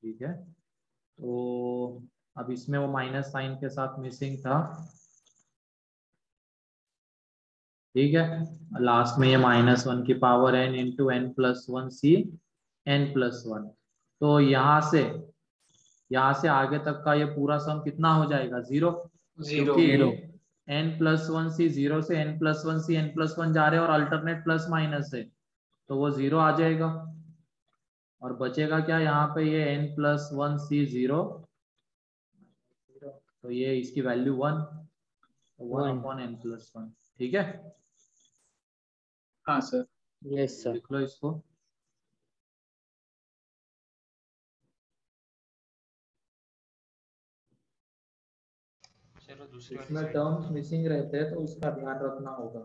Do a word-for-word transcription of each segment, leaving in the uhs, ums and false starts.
ठीक है, तो अब इसमें वो माइनस साइन के साथ मिसिंग था, ठीक है। लास्ट में ये माइनस वन की power n into n plus one C N plus one. तो यहाँ से यहाँ से आगे तक का ये पूरा सम कितना हो जाएगा, जीरो, जीरो क्योंकि zero n plus one C, zero से n plus one C N plus one जा रहे हैं और अल्टरनेट प्लस माइनस है, तो वो जीरो आ जाएगा। और बचेगा क्या यहाँ पे, ये n plus one C zero, तो ये इसकी value one, one one. Upon n plus one, ठीक है। हाँ सर। Yes sir. लिख लो इसको। चलो दूसरी वाली इसमें स्लाइड टर्म्स दिखाओ। मिसिंग रहते हैं तो उसका ध्यान रखना होगा।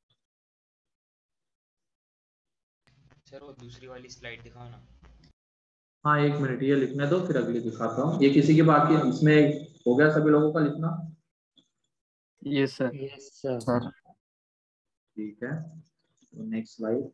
सर वो दूसरी वाली स्लाइड दिखाओ ना। हाँ एक मिनट, ये लिखने दो फिर अगली दिखाता हूँ। ये किसी की बाकी है इसमें, हो गया सभी लोगों का लिखना? Yes sir. Yes sir. Sir ठीक है, तो नेक्स्ट स्लाइड।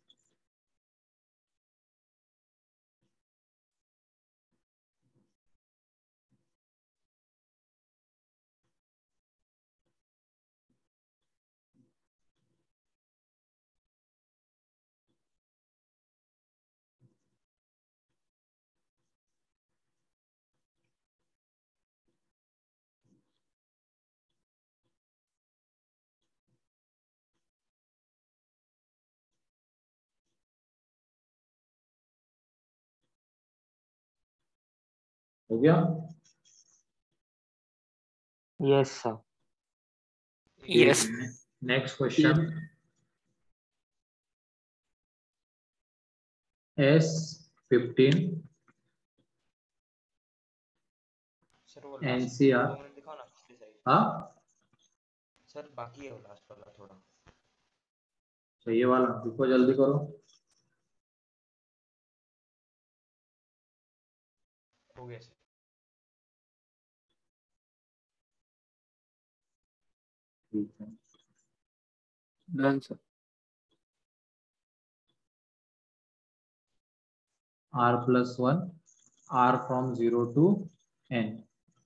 हो गया? Yes sir. Yes. Next question, S fifteen sir वो लास्ट एनसीआर। दो मिनट दिखाओ ना पिछली साइड। हाँ सर बाकी है वो लास्ट वाला थोड़ा। तो ये वाला देखो, जल्दी करो। हो गया सर। ठीक है, done sir. R plus one, r from zero to n.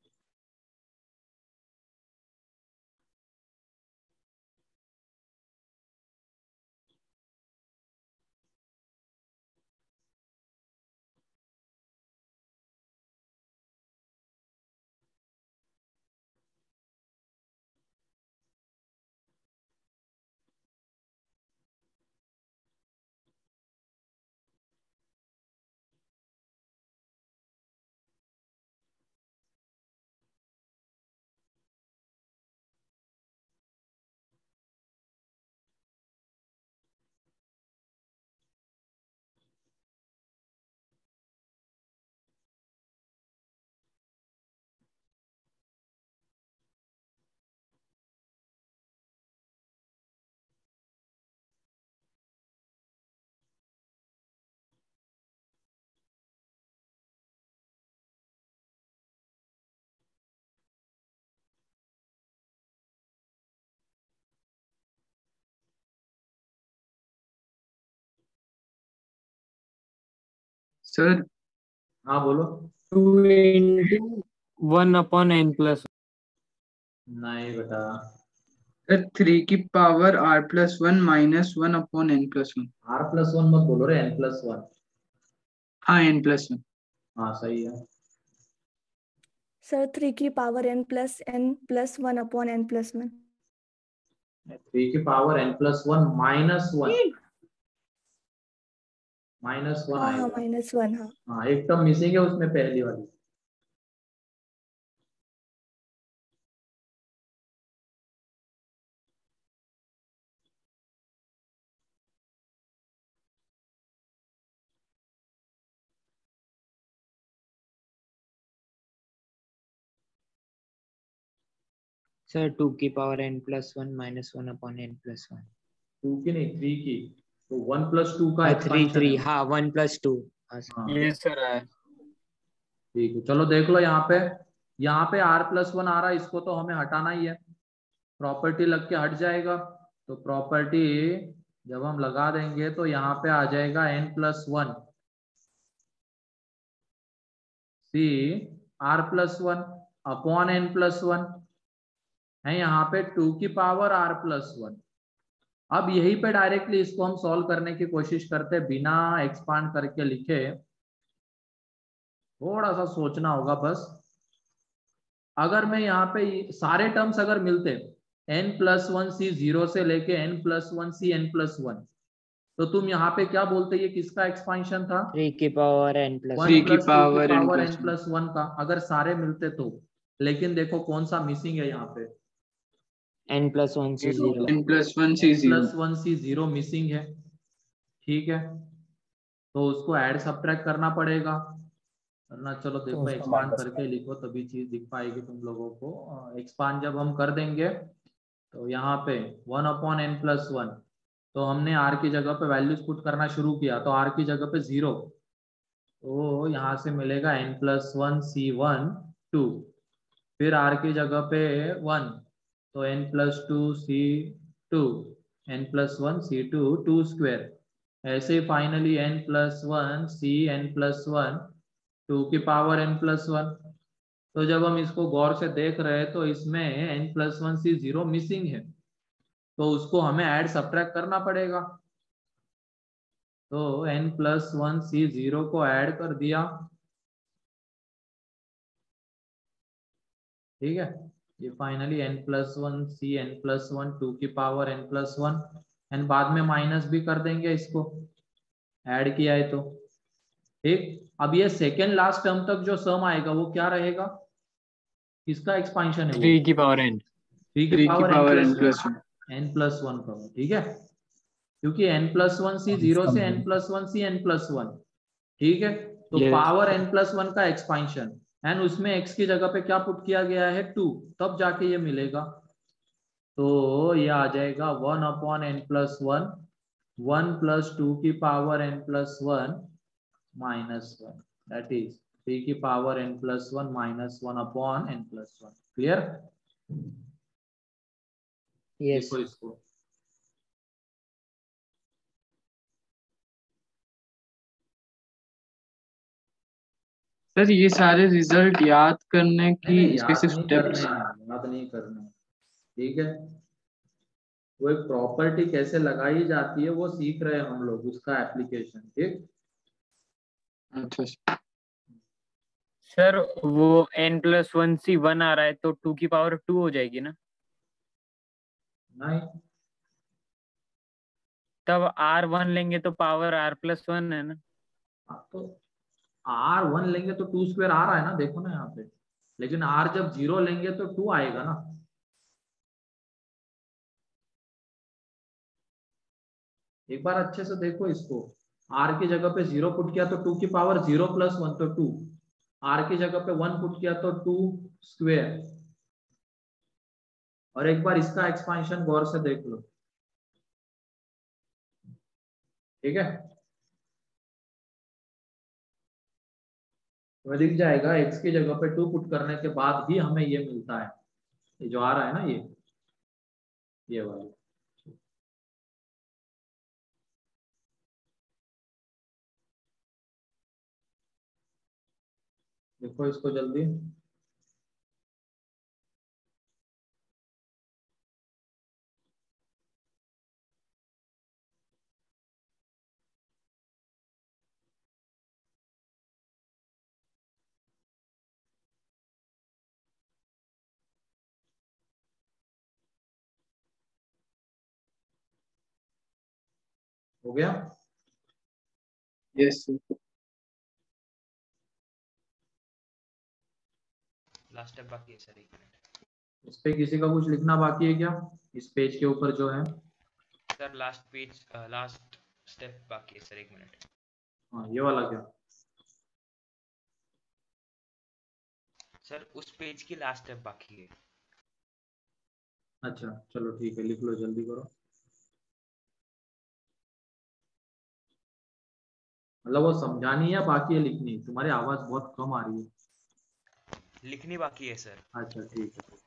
Sir हाँ बोलो। Two into one upon n plus. नहीं बेटा, सर थ्री की power r plus one minus one upon n plus one. R plus one मत बोलो रे, n plus one. हाँ n plus one. हाँ सही है। सर थ्री की power n plus N plus one upon n plus one. Three की power n plus one minus one, minus one हाँ हाँ आएगा। Minus one. हाँ हाँ एक टर्म मिसिंग है उसमें, पहली वाली। सर टू की power n plus one minus one upon n plus one. Two की नहीं, थ्री की। तो वन प्लस टू का थ्री एक्सपांशन थ्री है। हाँ वन प्लस टू। हाँ ये सर है। ठीक है, चलो देख लो यहाँ पे। यहाँ पे आर प्लस वन आ रहा है, इसको तो हमें हटाना ही है, प्रॉपर्टी लग के हट जाएगा। तो प्रॉपर्टी जब हम लगा देंगे तो यहाँ पे आ जाएगा n plus one, C are plus one upon n plus one है, यहाँ पे टू की पावर आर प्लस वन। अब यही पे डायरेक्टली इसको हम सॉल्व करने की कोशिश करते हैं बिना एक्सपांड करके लिखे, थोड़ा सा सोचना होगा बस। अगर मैं यहाँ पे सारे टर्म्स अगर मिलते n plus one C zero से लेके n plus one C N plus one, तो तुम यहाँ पे क्या बोलते, ये किसका एक्सपांशन था? थ्री की power n plus one three की प्लस टू की power n power n plus one. Plus one का अगर सारे मिलते तो। लेकिन देखो कौन सा मिसिंग है यहाँ पे, n plus one C zero. N plus one C n zero. Plus one C zero missing है, ठीक है, तो उसको ऐड सब्ट्रैक्ट करना पड़ेगा वरना चलो देखो एक्सपांड करके लिखो तभी चीज दिख पाएगी तुम लोगों को। एक्सपांड जब हम कर देंगे तो यहाँ पे one upon n plus one, तो हमने आर की जगह पे वैल्यूज पुट करना शुरू किया तो आर की जगह पे जीरो, तो यहाँ से मिलेगा n plus one C one two, फिर आर की जगह पे वन तो n plus two C two, n plus one C two two square, ऐसे finally n plus one C N plus one two की पावर एन प्लस वन। तो जब हम इसको गौर से देख रहे हैं तो इसमें n plus one C zero missing है, तो उसको हमें ऐड सब्ट्रैक्ट करना पड़ेगा। तो n plus one C zero को ऐड कर दिया, ठीक है, ये finally n plus one C N plus one two की power n plus one, and बाद में माइनस भी कर देंगे इसको ऐड किया है तो, ठीक। अब ये सेकेंड लास्ट टर्म तक जो सम आएगा वो क्या रहेगा, किसका एक्सपांशन है वो? थ्री की पावर एन। थ्री थ्री की की power power n n plus plus one. One, N plus one का, ठीक है, क्योंकि n plus one C zero से n plus one C N plus one, ठीक है, तो Yes. Power n plus one का एक्सपांशन, एंड उसमें एक्स की जगह पे क्या पुट किया गया है, टू, तब जाके ये मिलेगा। तो ये आ जाएगा one upon n plus one, one plus two की power n plus one minus one, that is three की power n plus one minus one upon n plus one. Clear? Yes. देखो इसको, सर ये सारे रिजल्ट याद करने नहीं की नहीं याद स्पेसिफिक नहीं करने स्टेप्स। हैं, याद नहीं करने हैं, ठीक है, वो एक प्रॉपर्टी कैसे लगाई जाती है वो सीख रहे हैं हम लोग, उसका एप्लीकेशन, ठीक। अच्छा सर वो n plus one C one आ रहा है तो टू की पावर टू हो जाएगी ना? नहीं, तब आर वन लेंगे तो पावर आर प्लस वन है ना? आप तो आर वन लेंगे तो टू स्क्वायर आ रहा है ना, देखो ना यहाँ पे, लेकिन आर जब जीरो लेंगे तो टू आएगा ना। एक बार अच्छे से देखो इसको, आर की जगह पे जीरो पुट किया तो टू की पावर जीरो प्लस वन तो टू, आर की जगह पे वन पुट किया तो टू स्क्वेयर, और एक बार इसका एक्सपांशन गौर से देख लो, ठीक है, तो दिख जाएगा एक्स की जगह पे टू पुट करने के बाद भी हमें ये मिलता है, ये जो आ रहा है ना, ये ये वाला। देखो इसको जल्दी, हो गया। यस लास्ट स्टेप बाकी है सर, एक मिनट। इस पे किसी का कुछ लिखना बाकी है क्या, इस पेज के ऊपर जो है? Sir last page, last step बाकी है सर, एक मिनट। हाँ ये वाला क्या? सर उस पेज की लास्ट स्टेप बाकी है। अच्छा चलो ठीक है, लिख लो, जल्दी करो। मतलब वो समझानी है बाकी है लिखनी? तुम्हारी आवाज बहुत कम आ रही है। लिखनी बाकी है सर। अच्छा ठीक है।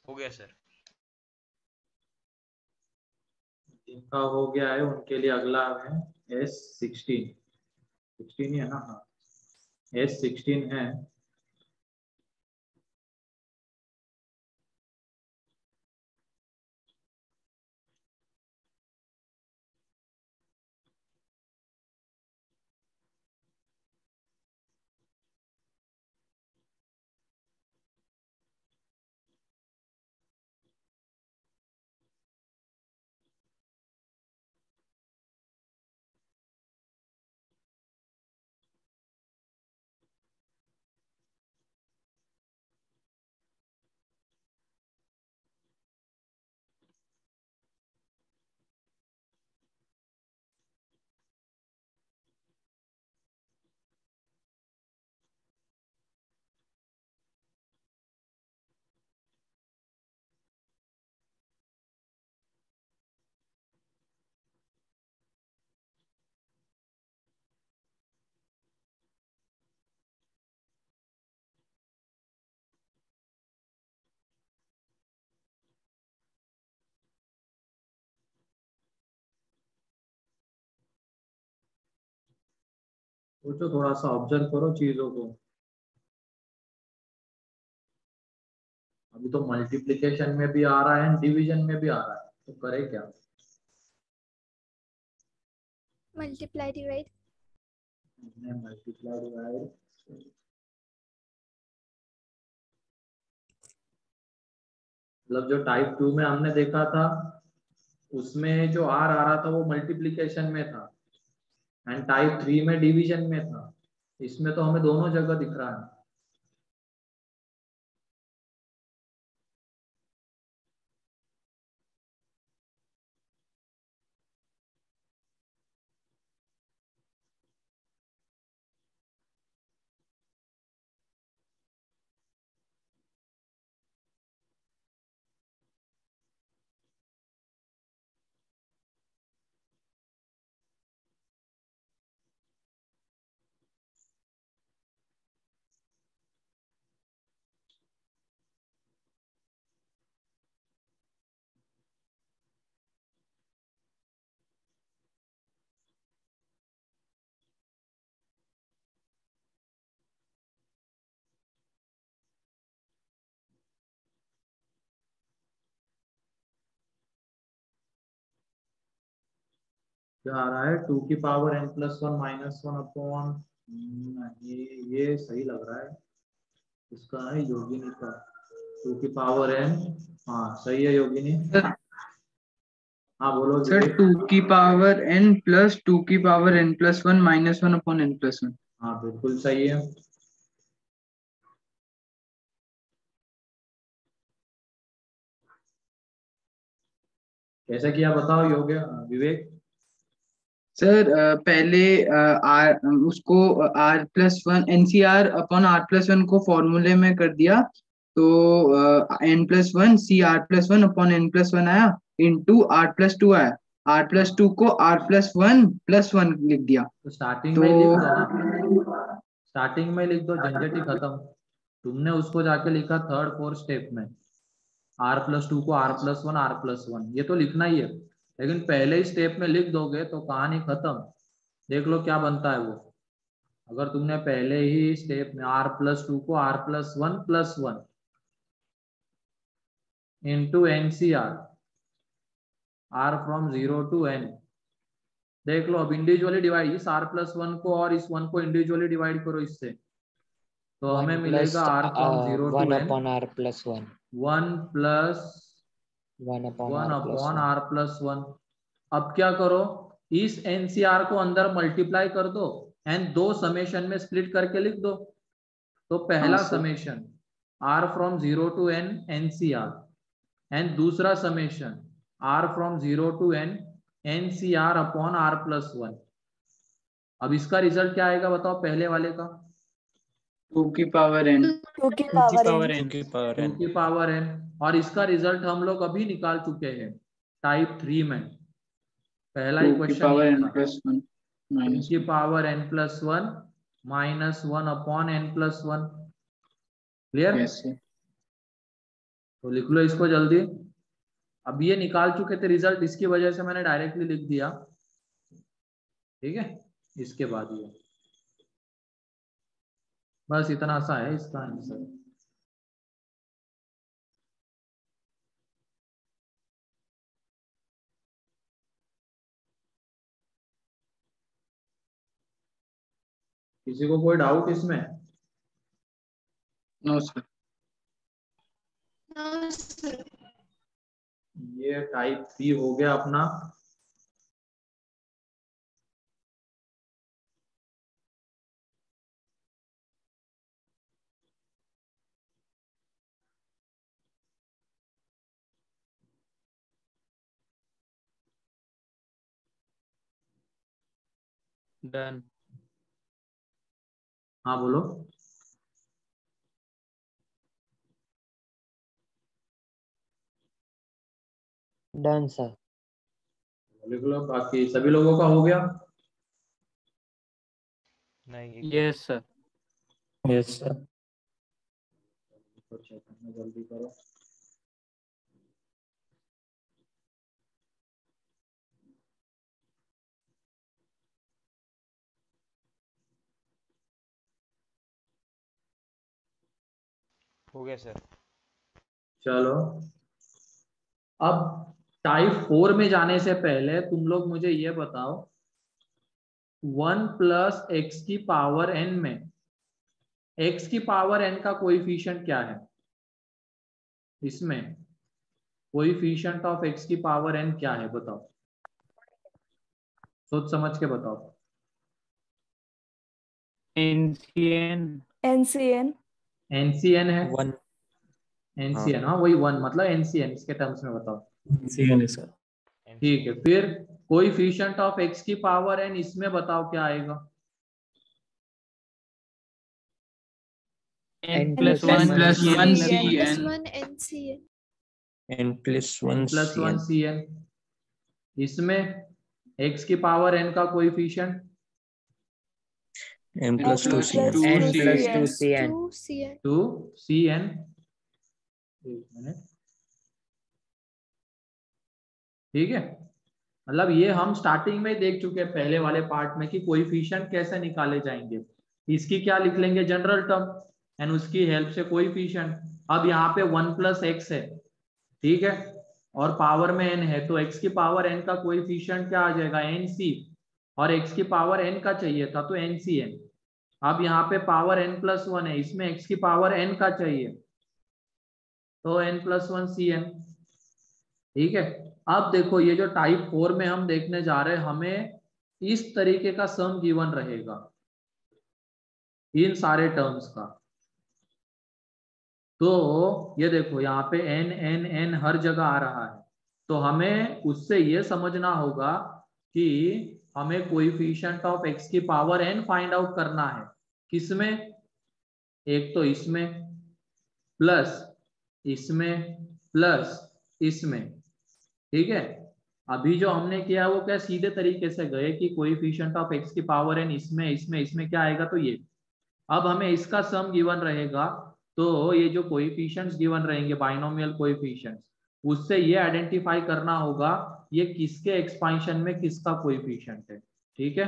हो गया सर। जिनका हो गया है उनके लिए अगला है एस सिक्सटीन सिक्सटीन ही है ना? हाँ, एस सिक्सटीन है। सोचो, थोड़ा सा ऑब्जर्व करो चीजों को। अभी तो मल्टीप्लिकेशन में भी आ रहा है, डिवीजन में भी आ रहा है, तो करे क्या? Multiply divide. Multiply divide. मतलब जो टाइप टू में हमने देखा था उसमें जो आर आ रहा था वो मल्टीप्लिकेशन में था, एंड टाइप थ्री में डिवीजन में था। इसमें तो हमें दोनों जगह दिख रहा है। क्या आ रहा है? टू की power n plus one minus one upon, ये ये सही लग रहा है। इसका है योगिनी का टू की पावर एन। हाँ सही है योगिनी। हाँ बोलो सर विवेक। टू की पावर एन प्लस टू की power n plus one minus one upon n plus one. हाँ बिल्कुल सही है। कैसे किया बताओ योग्य विवेक? सर अ, पहले आर उसको r plus one NCR upon r plus one को फॉर्मूले में कर दिया, तो n plus one C are plus one upon n plus one आया, इंटू आर प्लस टू आया। आर प्लस टू को r plus one plus one लिख दिया। तो स्टार्टिंग तो में लिख दो ना, स्टार्टिंग में लिख दो, झंझट ही खत्म। तुमने उसको जाके लिखा थर्ड फोर्थ स्टेप में, आर प्लस टू को r plus one r plus one, ये तो लिखना ही है। लेकिन पहले ही स्टेप में लिख दोगे तो कहानी खत्म। देख लो क्या बनता है वो। अगर तुमने पहले ही स्टेप में आर प्लस टू को r plus one plus one into N C r, r from zero to n. देख लो अब इंडिविजुअली डिवाइड, इस आर प्लस वन को और इस वन को इंडिविजुअली डिवाइड करो इससे, तो हमें वन प्लस मिलेगा r from zero one to n upon r plus one, one plus one upon one r plus upon one. R plus one. अब क्या करो, इस एनसीआर को अंदर मल्टीप्लाई कर दो एंड दो समेशन में स्प्लिट करके लिख दो। तो पहला हाँ, sir. Summation r from zero to n n C r and दूसरा summation r from zero to n n C r upon r plus one. अब इसका रिजल्ट क्या आएगा बताओ पहले वाले का? टू की पावर एन। टू की टू की पावर पावर एन। एन की पावर टू एन की पावर एन। और इसका रिजल्ट हम लोग अभी निकाल चुके हैं टाइप थ्री में। पहला ही टू की क्वेश्चन पावर ये एन था, प्लस वन टू माइनस की power n plus one minus one upon n plus one. Clear? Yes sir. तो लिख लो इसको जल्दी। अब ये निकाल चुके थे रिजल्ट, इसकी वजह से मैंने डायरेक्टली लिख दिया, ठीक है। इसके बाद ये बस इतना सा है इसका आंसर। किसी को कोई डाउट इसमें? No sir. ये टाइप थ्री हो गया अपना। डन। हाँ बोलो। Done sir. लिख लो, बाकी सभी लोगों का हो गया? नहीं, यस सर। Yes sir. तो चेक करना जल्दी करो। हो गया सर। चलो, अब टाइप फोर में जाने से पहले तुम लोग मुझे ये बताओ, वन प्लस एक्स की पावर एन में एक्स की पावर एन का कोएफिशिएंट क्या है? इसमें कोएफिशिएंट ऑफ एक्स की पावर एन क्या है बताओ, सोच समझ के बताओ। एनसीएन। एनसीएन। एनसीएन है। वन। एनसीएन, हाँ वही वन, मतलब एनसीएन इसके टर्म्स में बताओ। एनसीएन है सर। ठीक है, फिर कोएफिशिएंट ऑफ एक्स की पावर एन इसमें बताओ क्या आएगा? N N plus plus one one plus C one N C plus n. One N C है। N plus n one plus C one N C n. इसमें x की power n का coefficient N plus N two plus C N plus two N two plus C N. two C N two C है। Two C n. एक minute, ठीक है। मतलब ये हम स्टार्टिंग में देख चुके हैं पहले वाले पार्ट में कि कोएफिशिएंट कैसे निकाले जाएंगे। इसकी क्या लिख लेंगे, जनरल टर्म, एंड उसकी हेल्प से कोएफिशिएंट। अब यहाँ पे वन प्लस एक्स है, ठीक है, और पावर में एन है, तो एक्स की पावर एन का कोएफिशिएंट क्या आ जाएगा, एन सी, और एक्स की पावर एन का चाहिए था तो एन सी एन। अब यहाँ पे पावर एन प्लस वन है, इसमें एक्स की पावर एन का चाहिए तो n plus one C n, ठीक है। अब देखो ये जो टाइप फोर में हम देखने जा रहे हैं, हमें इस तरीके का सम गिवन रहेगा इन सारे टर्म्स का। तो ये देखो यहाँ पे एन एन एन हर जगह आ रहा है, तो हमें उससे ये समझना होगा कि हमें कोएफिशिएंट ऑफ एक्स की पावर एन फाइंड आउट करना है। किसमें? एक तो इसमें, प्लस इसमें, प्लस इसमें, ठीक है। अभी जो हमने किया वो क्या, सीधे तरीके से गए कि कोएफिशिएंट ऑफ एक्स की पावर एन इसमें इसमें इसमें क्या आएगा, तो ये। अब हमें इसका सम गिवन रहेगा, तो ये जो कोएफिशिएंट्स गिवन रहेंगे बाइनोमियल कोएफिशिएंट्स, उससे ये आइडेंटिफाई करना होगा ये किसके एक्सपांशन में किसका कोएफिशिएंट है, ठीक है।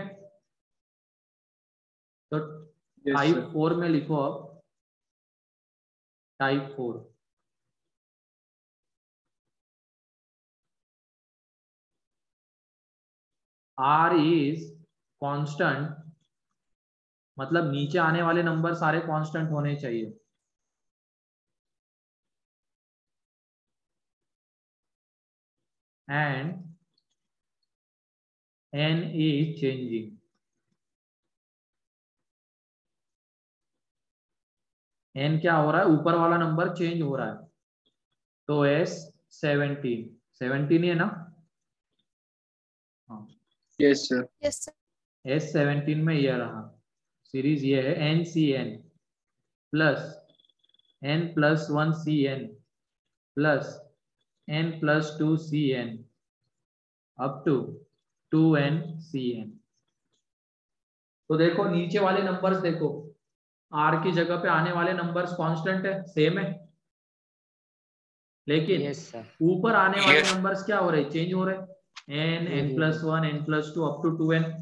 तो टाइप फोर में लिखो, अब type four, R is constant, मतलब नीचे आने वाले नंबर सारे कांस्टेंट होने चाहिए, and n is changing. n क्या हो रहा है, ऊपर वाला नंबर चेंज हो रहा है, तो s सेवनटीन, सेवनटीन है ना? हाँ, yes sir. Yes sir. s seventeen में ये रहा सीरीज, ये है N C N plus N plus one C N plus N plus two C n up to two N C N. तो देखो नीचे वाले नंबर्स देखो, r की जगह पे आने वाले नंबर्स कांस्टेंट है, सेम है, लेकिन यस सर। ऊपर आने वाले Yes. नंबर्स क्या हो रहे, चेंज हो रहे, n n plus one N plus two up to two n.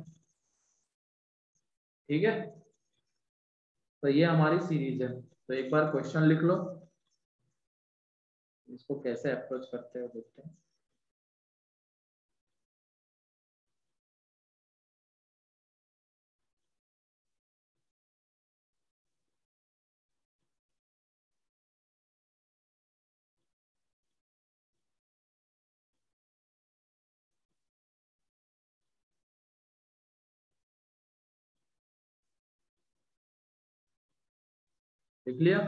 ठीक है, तो ये हमारी सीरीज है। तो एक बार क्वेश्चन लिख लो, इसको कैसे अप्रोच करते हो देखते हैं। लिख लिया?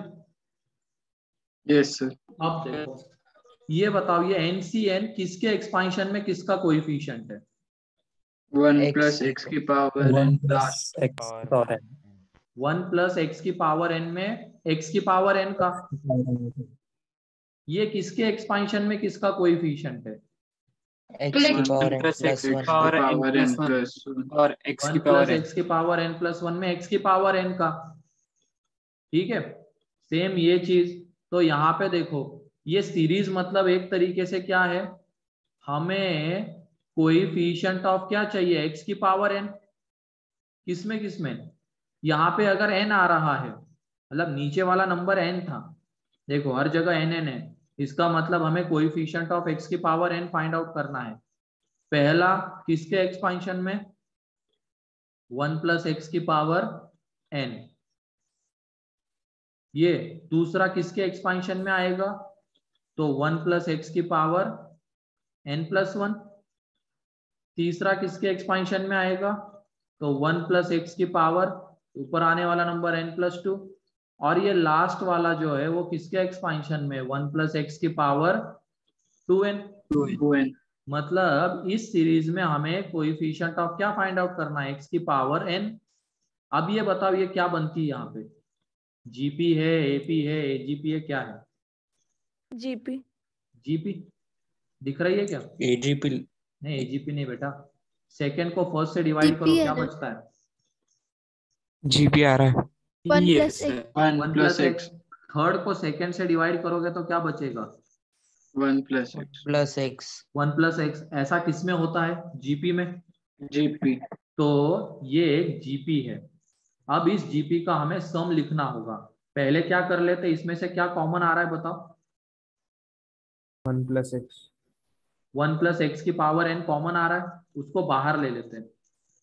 Yes sir. अब देखो, ये बताओ, ये एन सी एन किसके एक्सपांशन में किसका कोएफिशिएंट है? One X. प्लस एक्स की power one N plus x power n. One plus x की पावर एन में एक्स की पावर एन का, ये किसके एक्सपांशन में किसका कोएफिशिएंट है? x की power n plus x plus की one. Power n power n plus one plus one और एक्स वन की प्लस पावर एन। एक्स की पावर एन प्लस वन में एक्स की पावर एन का। ठीक है, सेम ये चीज। तो यहाँ पे देखो, ये सीरीज मतलब एक तरीके से क्या है, हमें कोएफिशिएंट ऑफ क्या चाहिए, एक्स की पावर एन। किसमें किसमें, यहाँ पे अगर एन आ रहा है, मतलब नीचे वाला नंबर एन था, देखो हर जगह एन एन है, इसका मतलब हमें कोएफिशिएंट ऑफ एक्स की पावर एन फाइंड आउट करना है। पहला किसके एक्सपांशन में, वन प्लस एक्स की पावर एन। ये दूसरा किसके एक्सपांशन में आएगा, तो वन प्लस एक्स की पावर एन प्लस वन। तीसरा किसके एक्सपांशन में आएगा, तो वन प्लस एक्स की पावर ऊपर आने वाला नंबर एन प्लस टू। और ये लास्ट वाला जो है वो किसके एक्सपांशन में, वन प्लस एक्स की power two n. Two n. मतलब इस सीरीज में हमें कोएफिशिएंट ऑफ क्या फाइंड आउट करना है, एक्स की पावर एन। अब ये बताओ ये क्या बनती है, यहाँ पे जीपी है, एपी है, एजीपी है, क्या है? जीपी। जीपी दिख रही है क्या? एजीपी नहीं, एजीपी नहीं बेटा, सेकंड को फर्स्ट से डिवाइड करो, क्या बचता है? जीपी आ रहा है। One Yes, plus sir. X. One one plus plus x. X. Third को सेकंड से डिवाइड करोगे तो क्या बचेगा? One plus x. Plus x. One plus x. ऐसा किसमें होता है, जीपी में। जीपी। तो ये एक जीपी है। अब इस जीपी का हमें सम लिखना होगा। पहले क्या कर लेते, इसमें से क्या कॉमन आ रहा है बताओ? One plus x. One plus x की पावर एन कॉमन आ रहा है, उसको बाहर ले लेते हैं।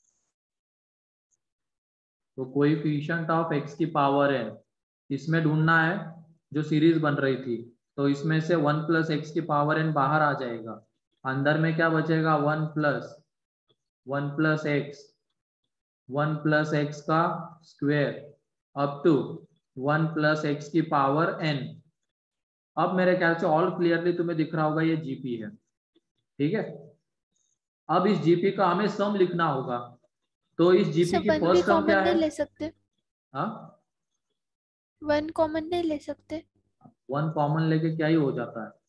तो कोएफिशिएंट ऑफ एक्स की पावर एन इसमें ढूंढना है, जो सीरीज बन रही थी। तो इसमें से वन प्लस एक्स की पावर एन बाहर आ जाएगा, अंदर में क्या बचेगा, one plus one plus x, one plus x का square up to one plus x की पावर एन। अब मेरे ख्याल से ऑल क्लियरली तुम्हें दिख रहा होगा ये जीपी है। ठीक है, अब इस जीपी का हमें सम लिखना होगा। तो इस जीपी सर की वन भी फर्स्ट टर्म कॉमन क्या नहीं है? ले सकते, हाँ, वन कॉमन नहीं ले सकते। वन कॉमन लेके क्या ही हो जाता है।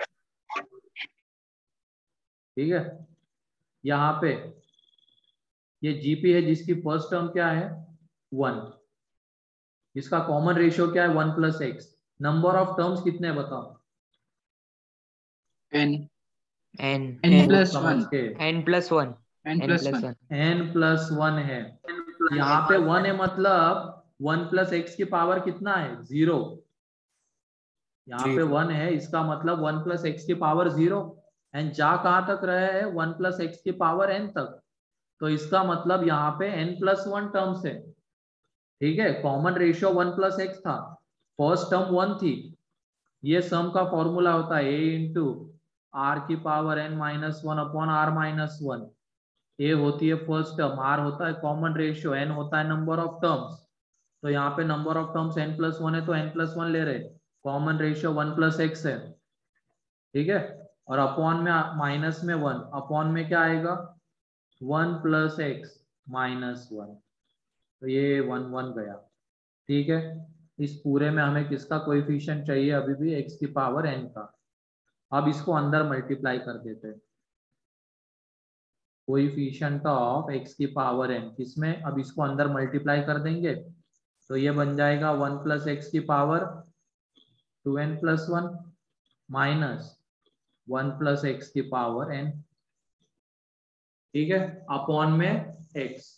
ठीक है, यहाँ पे ये जीपी है जिसकी फर्स्ट टर्म क्या है, वन। इसका कॉमन रेशियो क्या है, one plus x. Number of terms कितने बताओ? N. N n plus one. N plus one n n plus plus one. One N plus one है। यहाँ पे वन है, मतलब वन प्लस एक्स की पावर कितना है, जीरो। यहाँ पे वन है, इसका मतलब वन प्लस एक्स की पावर जीरो। एंड जा कहाँ तक रहे हैं, वन प्लस एक्स की पावर एन तक। तो इसका मतलब यहाँ पे एन प्लस वन टर्म्स है। ठीक है, common ratio one plus x था, फर्स्ट टर्म वन थी। ये सम का फॉर्मूला होता है ए इंटू आर की power n minus one upon r minus one. A होती है फर्स्ट टर्म, आर होता है कॉमन रेशियो, एन होता है नंबर ऑफ टर्म्स। तो यहाँ पे number of terms n plus one है, तो एन प्लस वन ले रहे, common ratio one plus x है। ठीक है, और अपॉन में माइनस में वन, अपॉन में क्या आएगा, one plus x minus one. तो ये वन वन गया। ठीक है, इस पूरे में हमें किसका कोएफिशिएंट चाहिए, अभी भी एक्स की पावर एन का। अब इसको अंदर मल्टीप्लाई कर देते हैं, कोएफिशिएंट ऑफ एक्स की पावर एन किसमें, अब इसको अंदर मल्टीप्लाई कर देंगे तो ये बन जाएगा वन प्लस एक्स की power two n plus one. Minus one plus x की पावर एन, ठीक है, अपॉन में एक्स।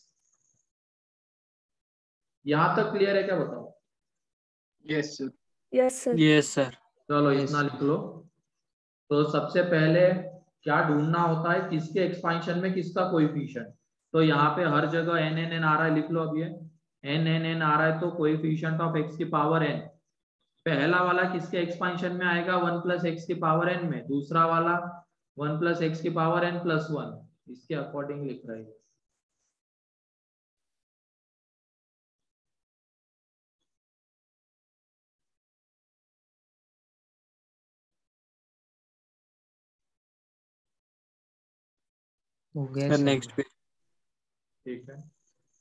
यहां तक क्लियर है क्या, बताओ? Yes sir. Yes sir. Yes sir. चलो Yes, इतना sir. लिख लो। तो सबसे पहले क्या ढूंढना होता है, किसके एक्सपांशन में किसका कोएफिशिएंट। तो यहाँ पे हर जगह एन एन एन आ रहा है, लिख लो अब ये एन एन एन आ रहा है, तो कोएफिशिएंट ऑफ एक्स की पावर एन। पहला वाला किसके एक्सपांशन में आएगा, वन प्लस एक्स की पावर एन में, दूसरा वाला वन प्लस एक्स की पावर एन प्लस वन, इसके अकॉर्डिंग लिख रहे हैं। हो गया सर सर। Next page. ठीक है,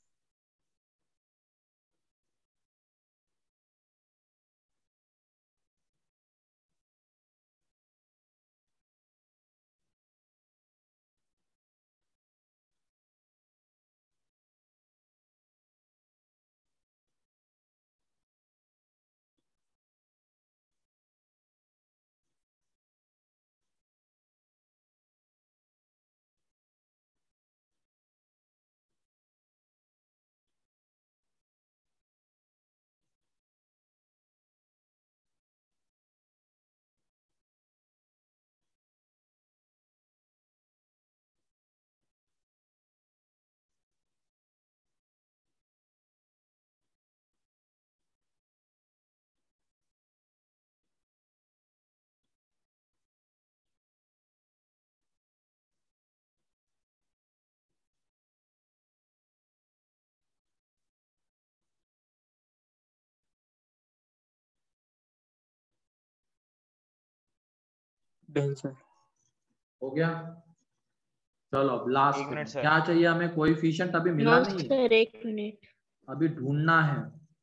डन सर। हो गया। चलो अब लास्ट एक मिनट में सर। क्या चाहिए हमें, कोएफिशिएंट अभी मिला नो नहीं है, सर, एक मिनट। अभी ढूंढना है।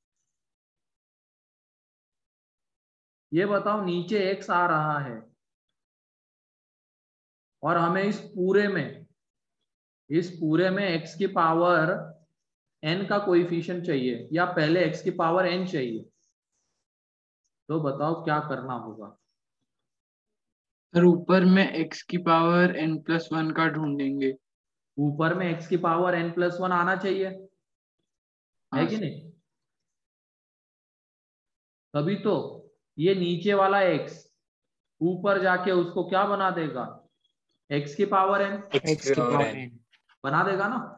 ये बताओ नीचे एक्स आ रहा है और हमें इस पूरे में इस पूरे में x की पावर n का कोएफिशिएंट चाहिए, या पहले x की पावर n चाहिए, तो बताओ क्या करना होगा। सर ऊपर में x की पावर n प्लस वन का ढूंढेंगे। ऊपर में x की पावर n प्लस वन आना चाहिए, है हाँ कि सर। नहीं? तभी तो ये नीचे वाला x ऊपर जाके उसको क्या बना देगा, x की पावर n X की पावर n। बना देगा ना।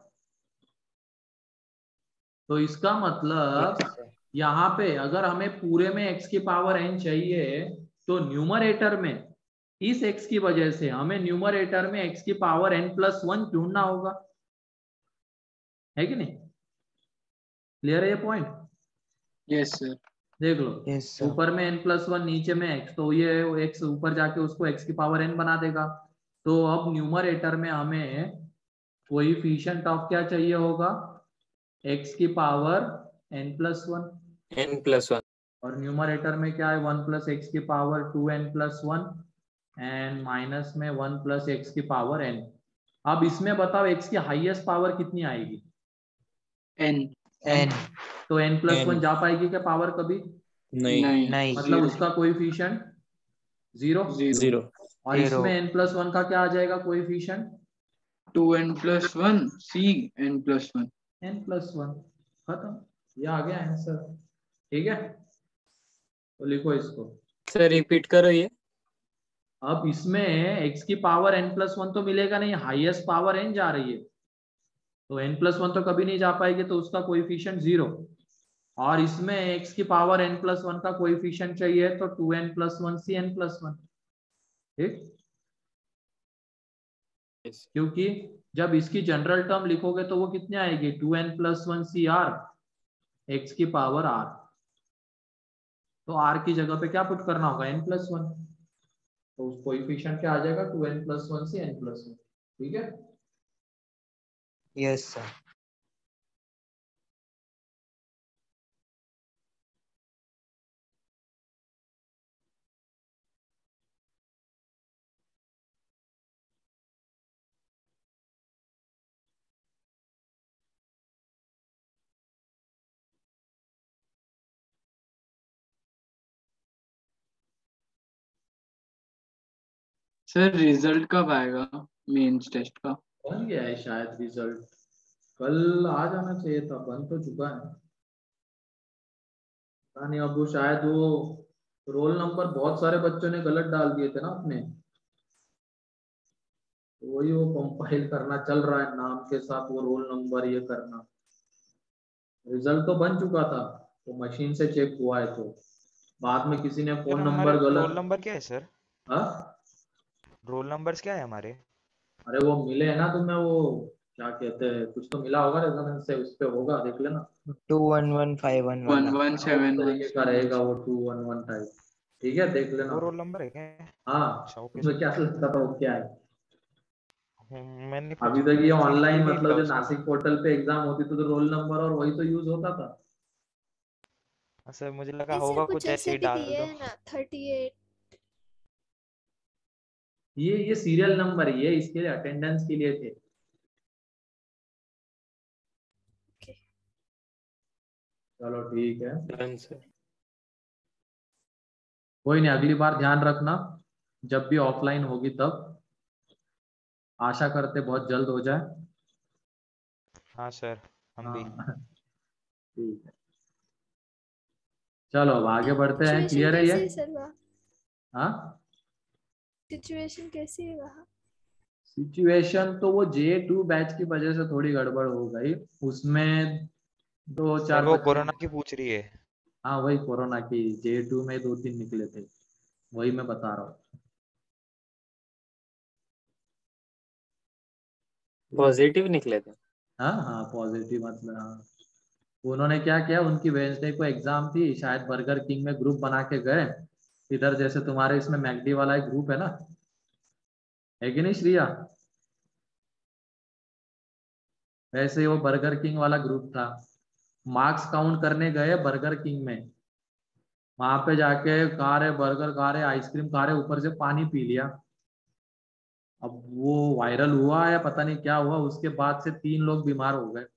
तो इसका Yes, मतलब sir. यहाँ पे अगर हमें पूरे में x की पावर n चाहिए, तो न्यूमरेटर में इस x की वजह से हमें न्यूमरेटर में x की पावर n प्लस वन ढूंढना होगा, है कि नहीं? क्लियर है ये पॉइंट? Yes sir. देख लो, Yes, sir. ऊपर में n प्लस वन, नीचे में x, तो ये x ऊपर जाके उसको x की पावर n बना देगा। तो अब न्यूमरेटर में हमें कोएफिशिएंट ऑफ क्या चाहिए होगा, x की power n plus one, N plus one. और न्यूमरेटर में क्या है, वन प्लस एक्स की power two n plus one, and minus में वन प्लस एक्स की पावर एन। अब इसमें बताओ x की हाईएस्ट पावर कितनी आएगी, n। n। तो n प्लस वन n। जा पाएगी क्या पावर कभी? नहीं। नहीं। नहीं। मतलब जीरो। उसका कोएफिशिएंट जीरो। जीरो। जीरो। और Zero. इसमें n प्लस वन का क्या आ जाएगा coefficient, two n plus one C N plus one. n plus one. खत्म, ये आ गया आंसर। ठीक है, तो लिखो इसको। सर रिपीट करो ये। अब इसमें x की पावर n प्लस वन तो मिलेगा नहीं, हाईएस्ट पावर n जा रही है, तो n प्लस वन तो कभी नहीं जा पाएगी, तो उसका कोएफिशिएंट जीरो। और इसमें x की पावर n प्लस वन का कोएफिशिएंट चाहिए, तो two n plus one C N plus one. ठीक, क्योंकि जब इसकी जनरल टर्म लिखोगे तो वो कितने आएगी, two n plus one C are x की पावर आर। तो आर की जगह पे क्या पुट करना होगा, n प्लस वन, तो उस कोएफिशिएंट क्या आ जाएगा, two n plus one C N plus one. ठीक है। Yes, sir. सर रिजल्ट कब आएगा मेंस टेस्ट का? बन गया है शायद रिजल्ट, कल आ जाना चाहिए था, बन तो चुका है। पता नहीं, अब वो शायद वो रोल नंबर बहुत सारे बच्चों ने गलत डाल दिए थे ना अपने, तो वही वो कंपाइल करना चल रहा है, नाम के साथ वो रोल नंबर ये करना। रिजल्ट तो बन चुका था, वो मशीन से चेक हुआ है, तो बाद में किसी ने सर फोन हमारे नंबर रोल गलत। नंबर क्या है सर? हाँ, रोल नंबर्स क्या है हमारे? अरे वो मिले है ना तुम्हें, वो क्या कहते हैं, कुछ तो मिला होगा रेजोनेंस से, उस पे होगा, देख लेना। Two one one five one one वाला। वन हाँ, उस सेवन वन तरीके का रहेगा वो टू वन वन टाइप। ठीक है, देख लेना। वो रोल नंबर है क्या? हाँ, अच्छा ओके तुम्हें सर। क्या लगता था वो क्या है? हम्म, मैंने अभी पूछा तक ये क्योंकि थ्री ऑनलाइन, थर्टी एट था मतलब जो उसका। नासिक पोर्टल पे एग्जाम होती थी तो रोल नंबर और वही तो यूज होता था। हाँ, सर मुझे लगा नहीं सर होगा कुछ कुछ ऐसे ऐसे ही भी डाल दिए दो। है ना थर्टी एट। ये ये सीरियल नंबर, ये इसके लिए अटेंडेंस के लिए थे। चलो ठीक है, डन सर। कोई नहीं, अगली बार ध्यान रखना, जब भी ऑफलाइन होगी तब। आशा करते बहुत जल्द हो जाए। हाँ सर, हम भी। हाँ ठीक है, चलो अब आगे बढ़ते हैं। सिचुएशन क्लियर है ये? कैसी है सर वहाँ? हाँ, सिचुएशन कैसी है वहाँ? सिचुएशन तो वो जे टू बैच की वजह से थोड़ी गड़बड़ हो गई, उसमें दो सर चार वो बच्चे। कोरोना की पूछ रही है। हाँ वही कोरोना की, जे टू में दो तीन निकले थे, वही मैं बता रहा हूँ। पॉजिटिव निकले थे। हाँ हाँ, पॉजिटिव मतलब, हाँ। उन्होंने क्या किया, उनकी वेंसडे को एग्जाम थी, शायद बर्गर किंग में ग्रुप बना के गए, इधर जैसे तुम्हारे इसमें मैकडी वाला एक ग्रुप है ना, है कि नहीं श्रिया? वैसे ही वो बर्गर किंग वाला ग्रुप था, मार्क्स काउंट करने गए बर्गर किंग में, वहां पे जाके खा रहे बर्गर, खा रहे आइसक्रीम, खा रहे, ऊपर से पानी पी लिया। अब वो वायरल हुआ या पता नहीं क्या हुआ, उसके बाद से तीन लोग बीमार हो गए।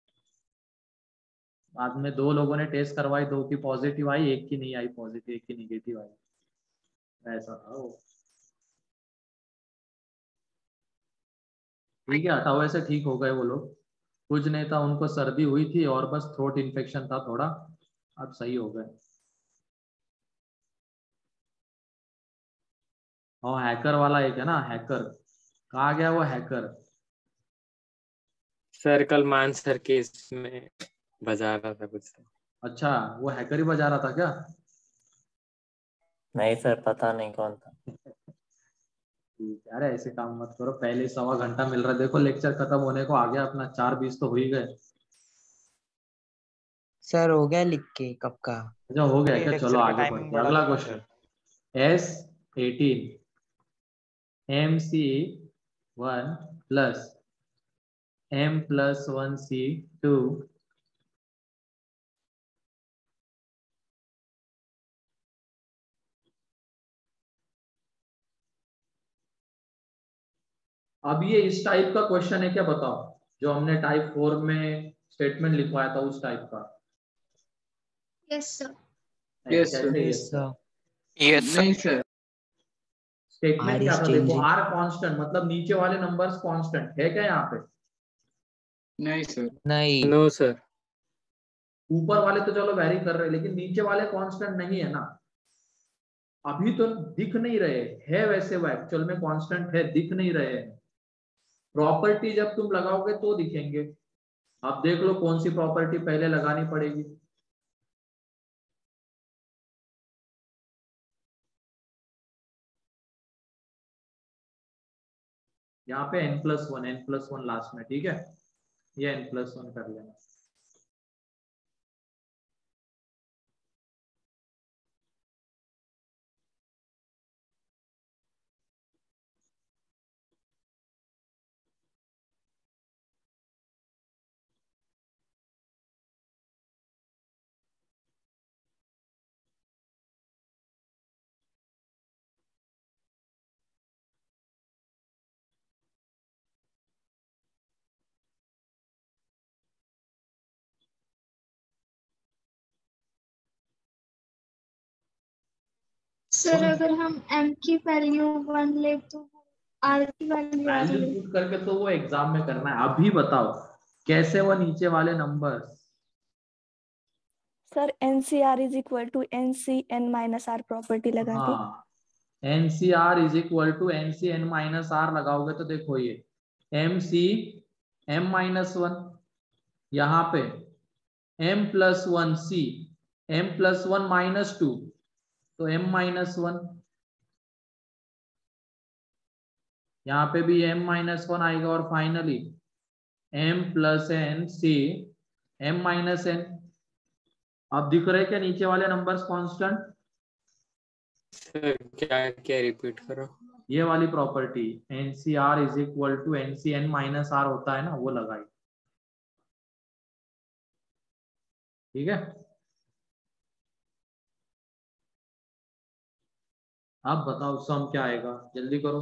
बाद में दो लोगों ने टेस्ट करवाई, दो की पॉजिटिव आई, एक की नहीं आई पॉजिटिव, एक की निगेटिव आई। ऐसा था वो। ठीक है, हटाओ, से ठीक हो गए वो लोग, कुछ नहीं था, उनको सर्दी हुई थी और बस थ्रोट इन्फेक्शन था थोड़ा, अब सही हो गए। और हैकर वाला एक है ना, हैकर, कहाँ गया वो हैकर? सर कल मान सर के इसमें बजा रहा था कुछ। अच्छा, वो हैकर ही बजा रहा था क्या? नहीं सर, पता नहीं कौन था। ठीक है, अरे ऐसे काम मत करो, पहले ही सवा घंटा मिल रहा है, देखो लेक्चर खत्म होने को आ गया अपना, चार बीस तो हो ही गए। सर हो गया लिख के कब का? अच्छा हो गया अरे क्या? चलो लेक्चर का आगे टाइमिंग बढ़ते हैं, बढ़ा अगला दो ना question. Sir. S eighteen m C one plus m plus one C two अब ये इस टाइप का क्वेश्चन है क्या, बताओ, जो हमने टाइप फोर में स्टेटमेंट लिखवाया था उस टाइप का? Yes sir. नहीं, यस सर। कैसे yes yes sir? Sir. Yes नहीं सर। स्टेटमेंट आर क्या इज था, देखो, चेंजिंग। आर कांस्टेंट, मतलब नीचे वाले नंबर्स कांस्टेंट है क्या यहाँ पे? नहीं सर। नहीं। No sir. ऊपर वाले तो चलो वैरी कर रहे हैं, लेकिन नीचे वाले कांस्टेंट नहीं है ना, अभी तो दिख नहीं रहे है, वैसे वो एक्चुअल में कांस्टेंट है, दिख नहीं रहे हैं। प्रॉपर्टी जब तुम लगाओगे तो दिखेंगे। अब देख लो कौन सी प्रॉपर्टी पहले लगानी पड़ेगी। यहाँ पे n plus one, N plus one last में, ठीक है, ये n प्लस वन कर लेना। सर अगर हम m की वैल्यू वन ले तो r की वैल्यू आ वैल्यू रही है। पुट करके तो वो एग्जाम में करना है। अभी बताओ कैसे वो नीचे वाले numbers. Sir N C R is equal to N C N minus R property लगा के। हाँ, N C R is equal to N C N minus R लगाओगे तो देखो ये M C M minus one, यहाँ पे M plus one C M plus one minus two तो एम माइनस वन, यहाँ पे भी m माइनस वन आएगा और finally m plus N C m minus N. अब दिख रहे क्या नीचे वाले नंबर्स कांस्टेंट? सर क्या क्या रिपीट करो। ये वाली property N C R is equal to N C N minus R होता है ना, वो लगाई। ठीक है, अब बताओ सम क्या आएगा, जल्दी करो।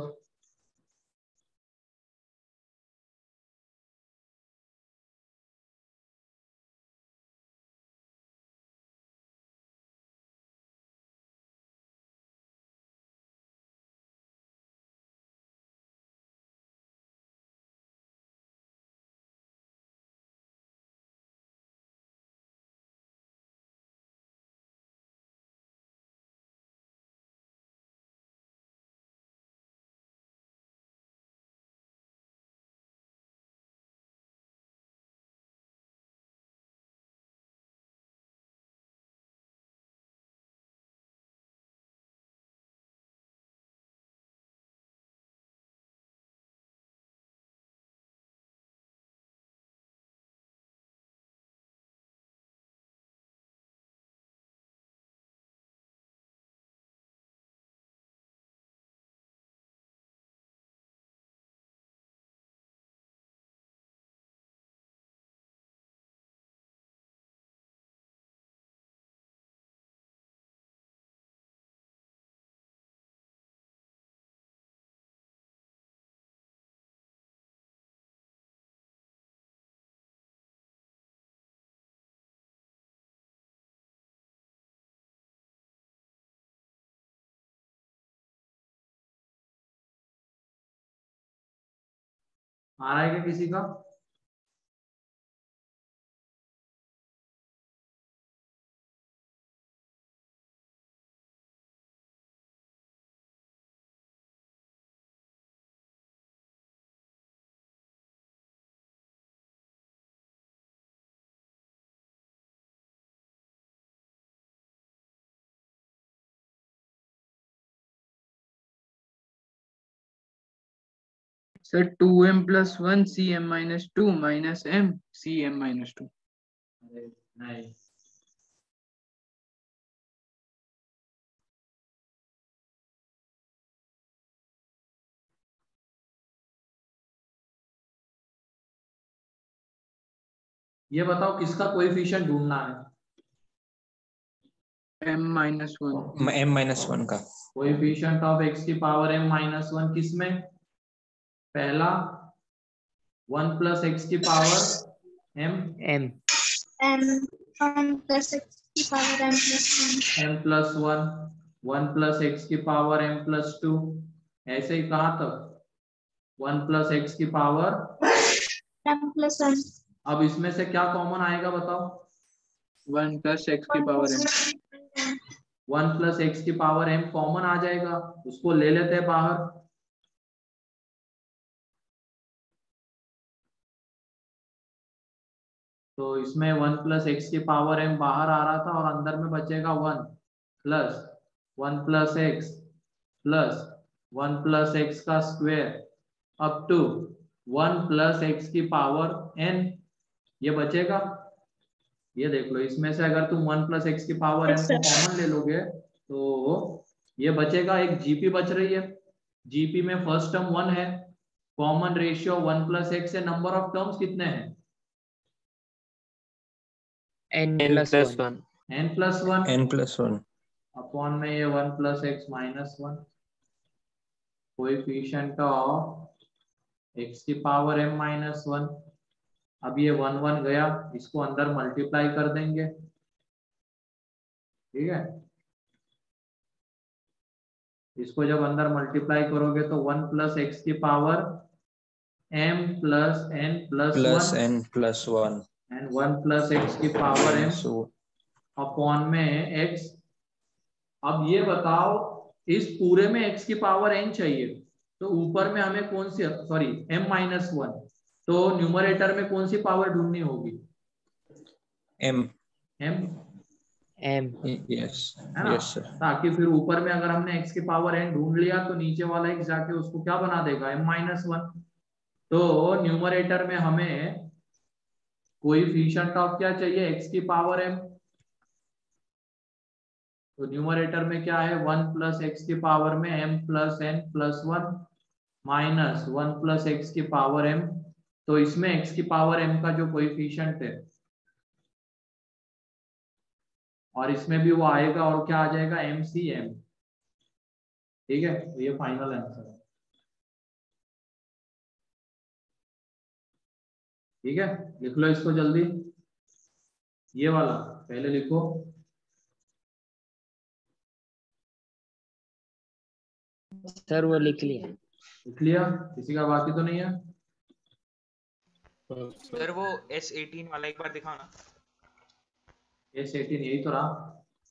आ रहा है क्या किसी का? Sir two M plus one C M minus two minus M C M minus two. नहीं, ये बताओ किसका कोएफिशिएंट ढूंढना है? M minus one. M minus one का कोएफिशिएंट ऑफ x की पावर m माइनस वन किसमें? पहला वन प्लस एक्स की power m m m one plus x की power m plus one. m plus one, one plus x की power m plus to, ऐसे ही कहाँ तक वन प्लस एक्स की पावर m प्लस वन। अब इसमें से क्या कॉमन आएगा बताओ? वन प्लस एक्स की power M. One plus x की पावर m कॉमन आ जाएगा, उसको ले लेते हैं बाहर। तो इसमें वन प्लस एक्स की पावर m बाहर आ रहा था और अंदर में बचेगा one plus one plus x plus one plus x का square up to one plus x की पावर n। ये बचेगा, ये देख लो, इसमें से अगर तुम वन प्लस एक्स की पावर n को कॉमन ले लोगे तो ये बचेगा, एक जीपी बच रही है, जीपी में फर्स्ट टर्म वन है, common ratio one plus x है, नंबर ऑफ टर्म्स कितने हैं? n N plus plus one one n plus one N plus one upon में ये one plus x minus one, coefficient of x की power m minus one. अब ये one one गया, इसको अंदर मल्टीप्लाई कर देंगे, ठीक है। इसको जब अंदर मल्टीप्लाई करोगे तो वन प्लस एक्स की power m plus n plus plus one N plus one and one plus x की पावर m अपॉन में x। अब ये बताओ इस पूरे में x की पावर n चाहिए तो ऊपर में हमें कौन सी, सॉरी m माइनस वन, तो न्यूमरेटर में कौन सी पावर ढूंढनी होगी? एम m, एम यस है ना? Yes sir. ताकि फिर ऊपर में अगर हमने x की पावर n ढूंढ लिया तो नीचे वाला x जाके उसको क्या बना देगा, m माइनस वन। तो न्यूमरेटर में हमें कोएफिशिएंट ऑफ क्या चाहिए, x की पावर m। तो न्यूमरेटर में क्या है, वन प्लस एक्स की पावर में m plus N plus one minus one plus x की पावर m। तो इसमें x की पावर m का जो कोएफिशिएंट है और इसमें भी वो आएगा और क्या आ जाएगा, एम सी एम। ठीक है, तो ये फाइनल आंसर है। ठीक है, लिख लो इसको जल्दी, ये वाला पहले लिखो। सर वो लिख लिया। लिख लिया? किसी का बाकी तो नहीं है? सर वो एस एटीन वाला एक बार दिखाओ ना। एस एटीन यही तो रहा।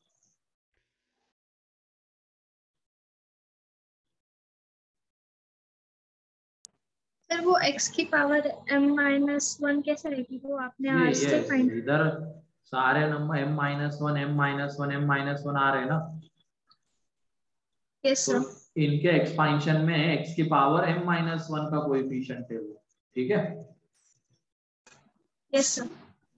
सर वो x की पावर m माइनस वन कैसे रहेगी, वो आपने ये r से ये फाइंड। इधर सारे number m minus one M minus one M minus one आ रहे हैं ना, यस तो सर। इनके एक्सपांशन में x की पावर m माइनस वन का कोएफिशिएंट है वो। ठीक है, यस सर।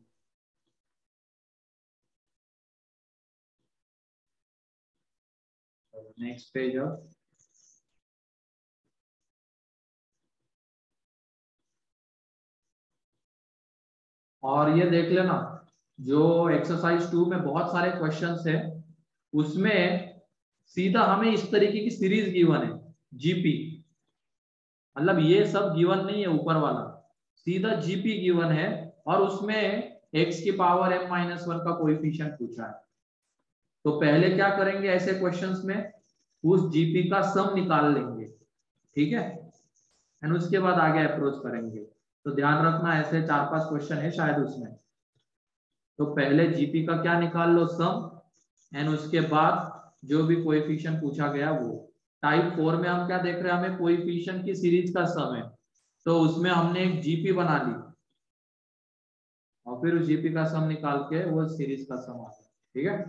नेक्स्ट पेज अब। और ये देख लेना, जो एक्सरसाइज टू में बहुत सारे क्वेश्चंस है उसमें सीधा हमें इस तरीके की सीरीज गिवन है, जीपी, मतलब ये सब गिवन नहीं है ऊपर वाला, सीधा जीपी गिवन है और उसमें एक्स की पावर एम माइनस वन का कोएफिशिएंट पूछा है। तो पहले क्या करेंगे ऐसे क्वेश्चंस में, उस जीपी का सम निकाल लेंगे। ठीक है, एंड उसके बाद आगे अप्रोच करेंगे। तो ध्यान रखना, ऐसे चार पांच क्वेश्चन है शायद उसमें। तो पहले जीपी का क्या निकाल लो, सम, एंड उसके बाद जो भी कोएफिशिएंट पूछा गया वो। टाइप फोर में हम क्या देख रहे हैं, हमें कोएफिशिएंट की सीरीज का सम है, तो उसमें हमने एक जीपी बना ली और फिर उस जीपी का सम निकाल के वो सीरीज का सम आता है। ठीक है,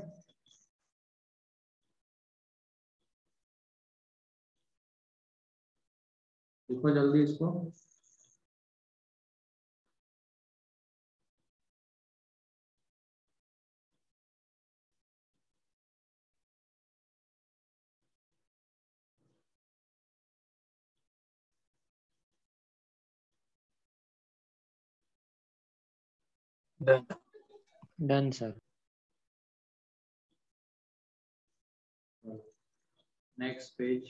देखो जल्दी इसको। Done done sir. Next page.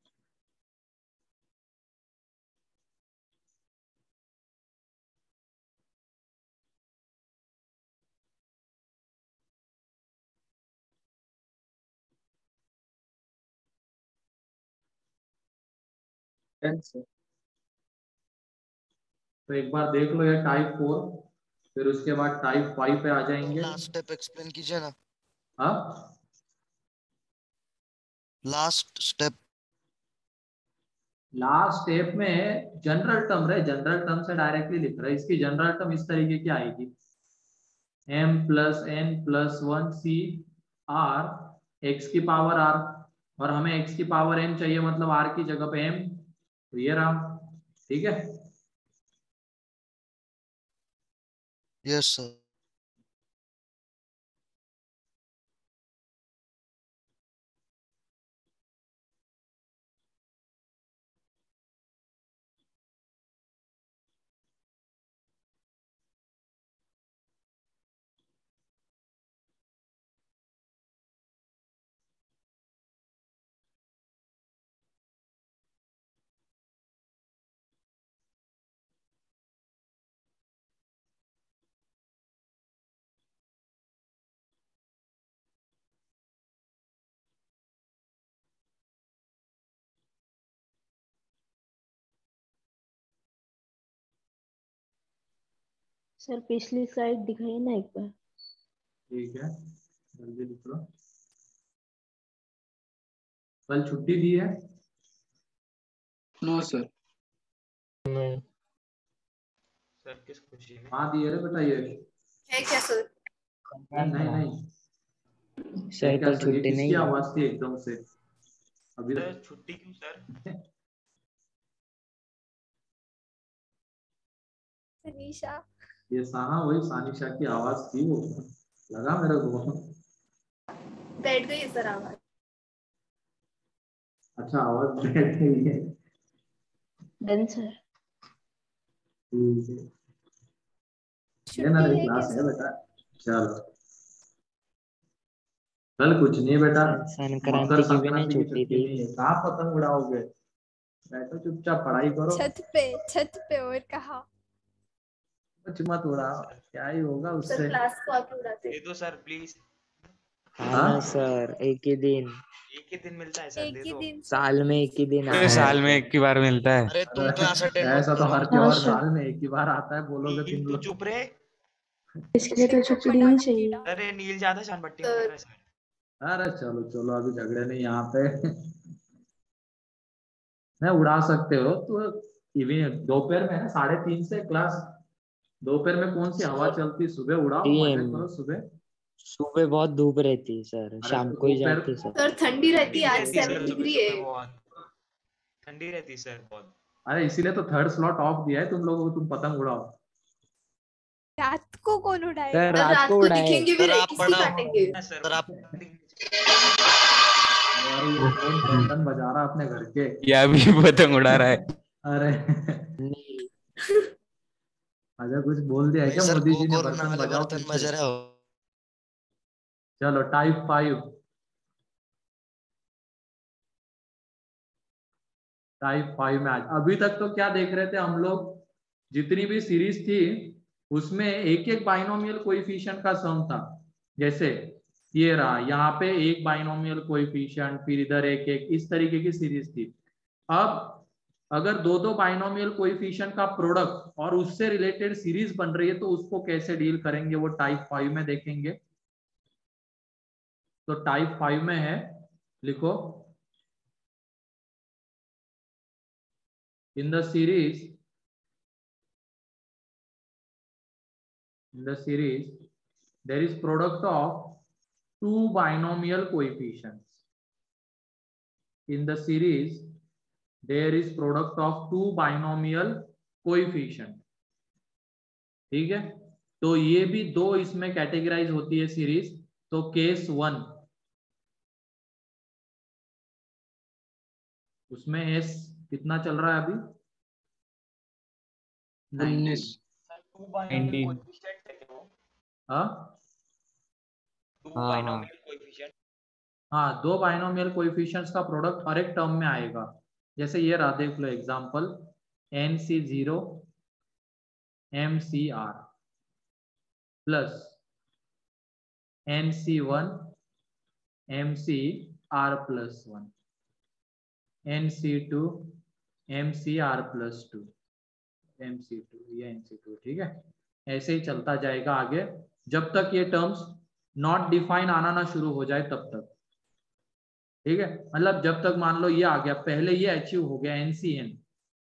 Done sir. तो एक बार देख लो ये टाइप फोर, फिर उसके बाद टाइप फाइव पे आ जाएंगे। लास्ट स्टेप एक्सप्लेन कीजिए ना। हाँ, लास्ट स्टेप। लास्ट स्टेप में जनरल टर्म रहे, जनरल टर्म से डायरेक्टली लिख रहे हैं। इसकी जनरल टर्म इस तरीके की आएगी, m plus N plus one C are x की पावर r, और हमें x की पावर n चाहिए, मतलब r की जगह पे m, तो ये रहा। ठीक है, यस सर। सर पिछली स्लाइड दिखाइए ना एक बार। ठीक है, जल्दी लिख लो। कल छुट्टी दी है? No sir. नहीं सर किस खुशी में? हाँ दी है रे बेटा ये। है क्या सर? नहीं नहीं, सर क्या कल सर, ये छुट्टी किसकी नहीं है। आवाज थी एकदम से अभी? सर छुट्टी क्यों सर? सनीशा। ये साहा वही सानिशा की आवाज थी, वो लगा मेरे को। बैठ गई सर आवाज। अच्छा आवाज बैठ गई है। Done sir. ठीक है, ये ना छुट्टी है क्लास क्या है सर? बेटा। चलो कल कुछ नहीं बेटा, सं- मकर संक्रांति की भी नहीं संक्रांति की छुट्टी छुट्टी थी। नहीं है। कहाँ पतंग उड़ाओगे? बैठो चुपचाप पढ़ाई करो, छत पे, छत पे और कहा। कुछ मत उड़ाओ, सर क्या ही होगा सर उससे। क्लास को आके उड़ाते। दे दो सर प्लीज। हाँ हाँ ना सर, एक ही दिन, एक ही दिन मिलता है सर, एक दे ही दो। दिन सर। साल में एक ही दिन अरे आता है। साल में एक ही बार मिलता है। अरे तुम क्लास अटेंड मत ऐसा तो करो। हर हाँ त्योहार सर, साल में एक ही बार आता है, बोलोगे नील तुम तू लोग। चुप रहे। इसके लिए तो छुट्टी लेनी चाहिए। अरे नील ज्यादा शान पट्टी कर रहा है सर। अरे चलो चलो, अभी झगड़े नहीं यहाँ पे। नहीं उड़ा सकते हो तो इवनिंग दोपहर में है ना, साढ़े तीन से क्लास। दोपहर में कौन सी हवा चलती, सुबह उड़ाओ, मजे टीएम करो सुबह। सुबह बहुत धूप रहती है सर, अरे शाम तो को ही दोपहर, जाते सर। सर ठंडी रहती ठंडी है, भी आज रहती है सर, सेवन सुबह डिग्री सुबह है। बहुत ठंडी रहती है सर बहुत। अरे इसीलिए तो थर्ड स्लॉट ऑफ दिया है तुम लोगों को, तुम पतंग उड़ाओ। रात को कौन उड़ाएगा? सर सर रात रात को को उड़ाए। दिखेंगे भी सर नहीं, आप किसकी पढ़ाओ। काटेंगे? हाँ सर सर आप यार ये कौन बर्तन बजा रहा है अपने घर के? ये अभी पतंग उड़ा रहा है। अरे नहीं अच्छा कुछ बोल दिया है नहीं क्या सर, मोदी जी ने? गोकर्ण बर्तन वाले बजाओ फिर बर्तन से। बज रहे हो। चलो टाइप फाइव, टाइप फाइव में आज अभी तक तो क्या देख रहे थे हम लोग, जितनी भी सीरीज थी उसमें एक एक बाइनोमियल कोएफिशिएंट का सम था। जैसे ये रहा, यहाँ पे एक बाइनोमियल कोएफिशिएंट, फिर इधर एक एक, इस तरीके की सीरीज थी। अब अगर दो दो बाइनोमियल कोएफिशिएंट का प्रोडक्ट और उससे रिलेटेड सीरीज बन रही है तो उसको कैसे डील करेंगे, वो टाइप फाइव में देखेंगे। तो टाइप फाइव में है, लिखो, in the series in the series there is product of two binomial coefficients. In the series there is product of two binomial coefficient. ठीक है, तो ये भी दो इसमें कैटेगराइज होती है सीरीज। तो केस वन, उसमें एस कितना चल रहा है अभी? उन्नीस। टू बाइनोमियल कोएफिशिएंट है क्या वो? हाँ टू हाँ। Binomial coefficient. हाँ, दो बाइनोमियल कोएफिशिएंट्स का प्रोडक्ट हर एक टर्म में आएगा। जैसे ये रहा, देख लो example, N C zero M C are plus N C one M C are plus one, N C two M C are plus two, M C two, ये एन सी टू। ठीक है, ऐसे ही चलता जाएगा आगे जब तक ये टर्म्स नॉट डिफाइन आना ना शुरू हो जाए तब तक। ठीक है, मतलब जब तक मान लो ये आ गया, पहले ये अचीव हो गया एनसीएन,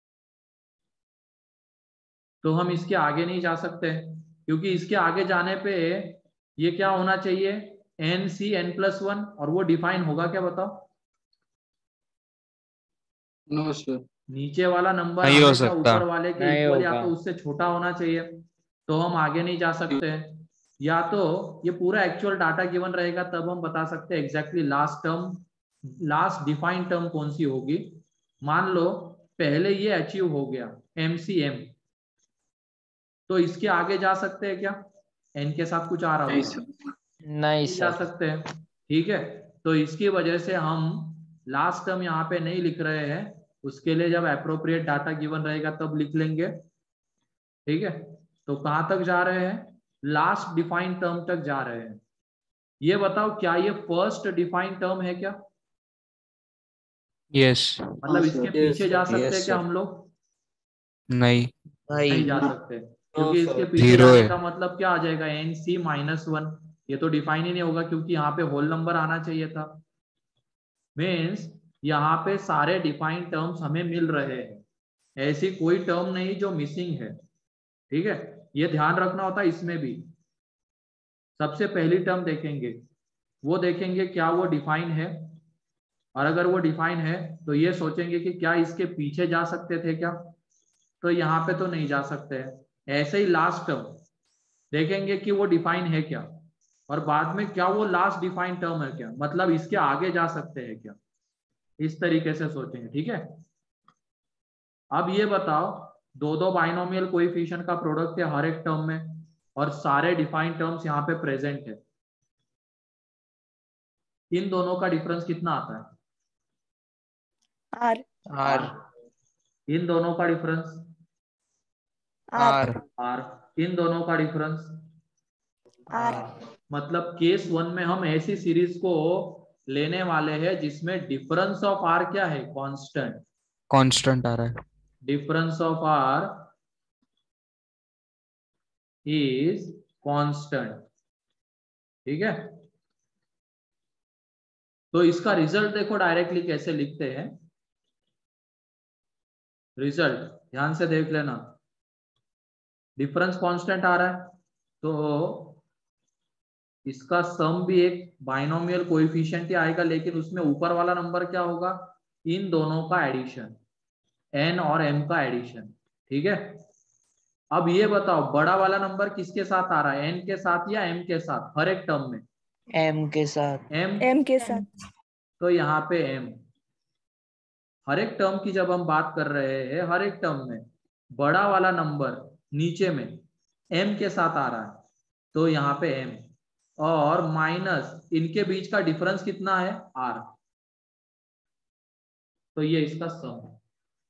तो हम इसके आगे नहीं जा सकते, क्योंकि इसके आगे जाने पे ये क्या होना चाहिए, N C N plus one, और वो डिफाइन होगा क्या बताओ? No sir. नीचे वाला नंबर नहीं हो हमेशा सकता। ऊपर वाले के नहीं इक्वल या होगा। तो उससे छोटा होना चाहिए, तो हम आगे नहीं जा सकते। या तो ये पूरा एक्चुअल डाटा गिवन रहेगा, तब हम बता सकते हैं exactly last term, last defined term कौन सी होगी। मान लो पहले ये अचीव हो गया एमसीएम, तो इसके आगे जा सकते हैं क्या? एन के साथ कुछ आ रहा नहीं हो सर। नहीं नहीं जा सर। सकते हैं। ठीक है, तो इसकी वजह से हम लास्ट टर्म यहाँ पे नहीं लिख रहे हैं, उसके लिए जब एप्रोप्रिएट डाटा गिवन रहेगा तब लिख लेंगे। ठीक है, तो कहां तक जा रहे हैं? लास्ट डिफाइंड टर्म तक जा रहे हैं। ये बताओ क्या ये फर्स्ट डिफाइंड टर्म है क्या? यस। मतलब हाँ इसके सर। पीछे जा सकते हैं यस क्या सर। हम लोग? नहीं। नहीं नहीं जा सकते। क्योंकि इसके पीछे जीरो जाने है। का मतलब क्या आ जाएगा, एन सी माइनस वन, ये तो डिफाइन ही नहीं होगा क्योंकि यहाँ पे होल नंबर आना चाहिए था। मीन्स यहाँ पे सारे डिफाइंड टर्म्स हमें मिल रहे हैं, ऐसी कोई टर्म नहीं जो मिसिंग है। ठीक है, ये ध्यान रखना होता है। इसमें भी सबसे पहली टर्म देखेंगे, वो देखेंगे क्या वो डिफाइन है, और अगर वो डिफाइन है तो ये सोचेंगे कि क्या इसके पीछे जा सकते थे क्या, तो यहाँ पे तो नहीं जा सकते हैं। ऐसे ही लास्ट टर्म देखेंगे कि वो डिफाइन है क्या, और बाद में क्या वो लास्ट डिफाइन टर्म है क्या, मतलब इसके आगे जा सकते हैं क्या, इस तरीके से सोचेंगे। ठीक है, अब ये बताओ, दो दो बाइनोमियल कोएफिशिएंट का प्रोडक्ट है हर एक टर्म में, और सारे डिफाइंड टर्म्स यहाँ पे प्रेजेंट है। इन दोनों का डिफरेंस कितना आता है? आर आर इन दोनों का डिफरेंस आर आर। इन दोनों का डिफरेंस आर। मतलब केस वन में हम ऐसी सीरीज को लेने वाले हैं जिसमें डिफरेंस ऑफ आर क्या है, कांस्टेंट। कांस्टेंट आ रहा है। Difference of R is constant. ठीक है, तो इसका रिजल्ट देखो डायरेक्टली कैसे लिखते हैं। रिजल्ट ध्यान से देख लेना, डिफरेंस कांस्टेंट आ रहा है तो इसका सम भी एक बाइनोमियल कोएफिशिएंट ही आएगा, लेकिन उसमें ऊपर वाला नंबर क्या होगा, इन दोनों का एडिशन, n और m का एडिशन। ठीक है, अब ये बताओ बड़ा वाला नंबर किसके साथ आ रहा है, n के साथ या m के साथ, हर एक टर्म में एम के साथ m, एम के साथ। तो यहाँ पे m, हर एक टर्म की जब हम बात कर रहे हैं, हर एक टर्म में बड़ा वाला नंबर नीचे में m के साथ आ रहा है, तो यहाँ पे m, और माइनस इनके बीच का डिफरेंस कितना है, r, तो ये इसका सम है।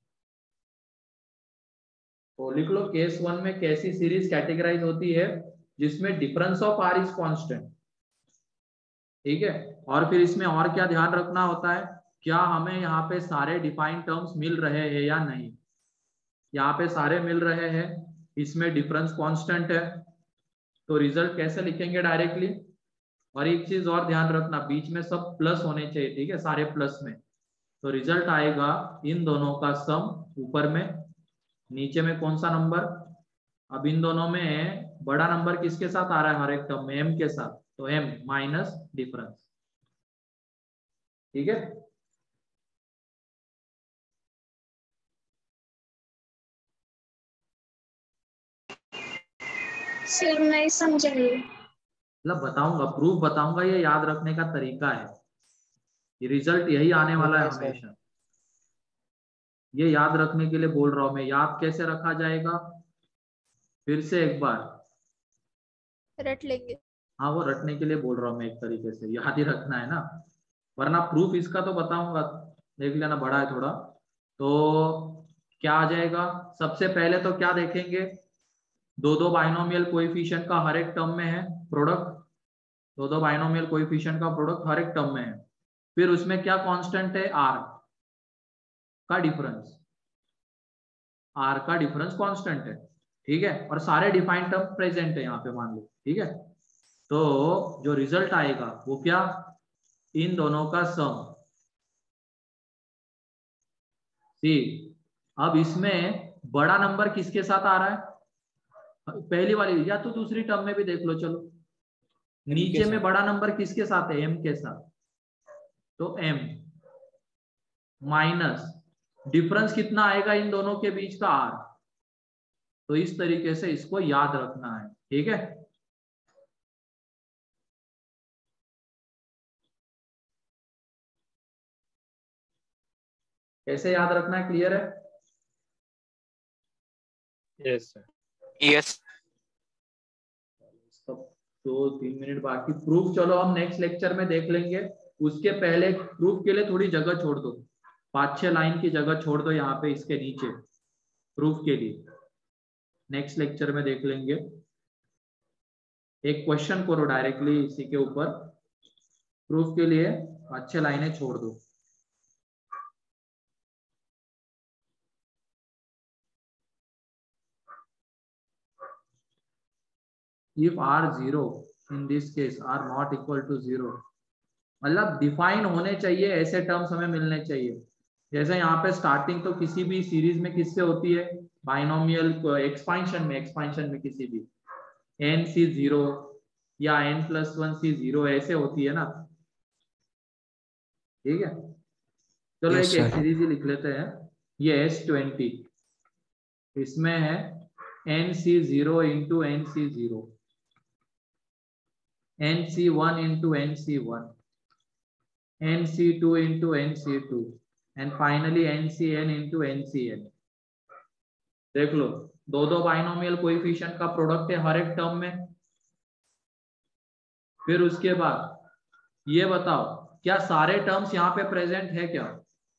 तो लिख लो केस वन में कैसी सीरीज कैटेगराइज होती है, जिसमें difference of R is constant. ठीक है, और फिर इसमें और क्या ध्यान रखना होता है, क्या हमें यहाँ पे सारे डिफाइंड टर्म्स मिल रहे हैं या नहीं। यहाँ पे सारे मिल रहे हैं, इसमें डिफरेंस कांस्टेंट है, तो रिजल्ट कैसे लिखेंगे, डायरेक्टली। और एक चीज और ध्यान रखना, बीच में सब प्लस होने चाहिए। ठीक है, सारे प्लस में, तो रिजल्ट आएगा इन दोनों का सम ऊपर में, नीचे में कौन सा नंबर। अब इन दोनों में बड़ा नंबर किसके साथ आ रहा है, हर एक टर्म में m के साथ, तो m माइनस डिफरेंस। ठीक है, सर नहीं समझ रही। मतलब बताऊंगा, प्रूफ बताऊंगा, ये याद रखने का तरीका है, ये रिजल्ट यही आने वाला है हमेशा। ये याद रखने के लिए बोल रहा हूं मैं। याद कैसे रखा जाएगा, फिर से एक बार रट लेंगे। हाँ, वो रटने के लिए बोल रहा हूँ मैं, एक तरीके से याद ही रखना है ना, वरना प्रूफ इसका तो बताऊंगा, देख लेना, बड़ा है थोड़ा। तो क्या आ जाएगा, सबसे पहले तो क्या देखेंगे, दो दो बाइनोमियल कोएफिशिएंट का हर एक टर्म में है प्रोडक्ट, दो दो बाइनोमियल कोएफिशिएंट का प्रोडक्ट हर एक टर्म में है। फिर उसमें क्या कांस्टेंट है, आर का डिफरेंस, आर का डिफरेंस कांस्टेंट है। ठीक है, और सारे डिफाइंड टर्म प्रेजेंट है यहाँ पे, मान लो। ठीक है, तो जो रिजल्ट आएगा वो क्या, इन दोनों का सम। सी, अब इसमें बड़ा नंबर किसके साथ आ रहा है, पहली वाली या तो दूसरी टर्म में भी देख लो, चलो। नीचे में बड़ा नंबर किसके साथ है, m के साथ, तो m माइनस डिफरेंस कितना आएगा इन दोनों के बीच का, r। तो इस तरीके से इसको याद रखना है। ठीक है, कैसे याद रखना है, क्लियर है? Yes sir. यस। दो तीन मिनट बाकी, प्रूफ चलो हम नेक्स्ट लेक्चर में देख लेंगे। उसके पहले प्रूफ के लिए थोड़ी जगह छोड़ दो, पांच छह लाइन की जगह छोड़ दो यहाँ पे इसके नीचे, प्रूफ के लिए नेक्स्ट लेक्चर में देख लेंगे। एक क्वेश्चन करो डायरेक्टली इसी के ऊपर, प्रूफ के लिए अच्छे लाइनें छोड़ दो। If R zero in this case R not equal to zero, मतलब डिफाइन होने चाहिए ऐसे टर्म्स हमें मिलने चाहिए। जैसे यहाँ पे स्टार्टिंग तो किसी भी सीरीज में किससे होती है, बाइनोमियल एक्सपांशन में, एक्सपांशन में किसी भी एन सी जीरो या N plus one C zero ऐसे होती है ना, ठीक है। चलो Yes, एक sir. सीरीज ही लिख लेते हैं, ये एस ट्वेंटी, इसमें है N C zero into N C zero, N C one into N C one, N C two into N C two and finally N C N into N C N. देख लो, दो दो binomial coefficient का product है हर एक term में। फिर उसके बाद ये बताओ, क्या सारे टर्म्स यहाँ पे प्रेजेंट है क्या?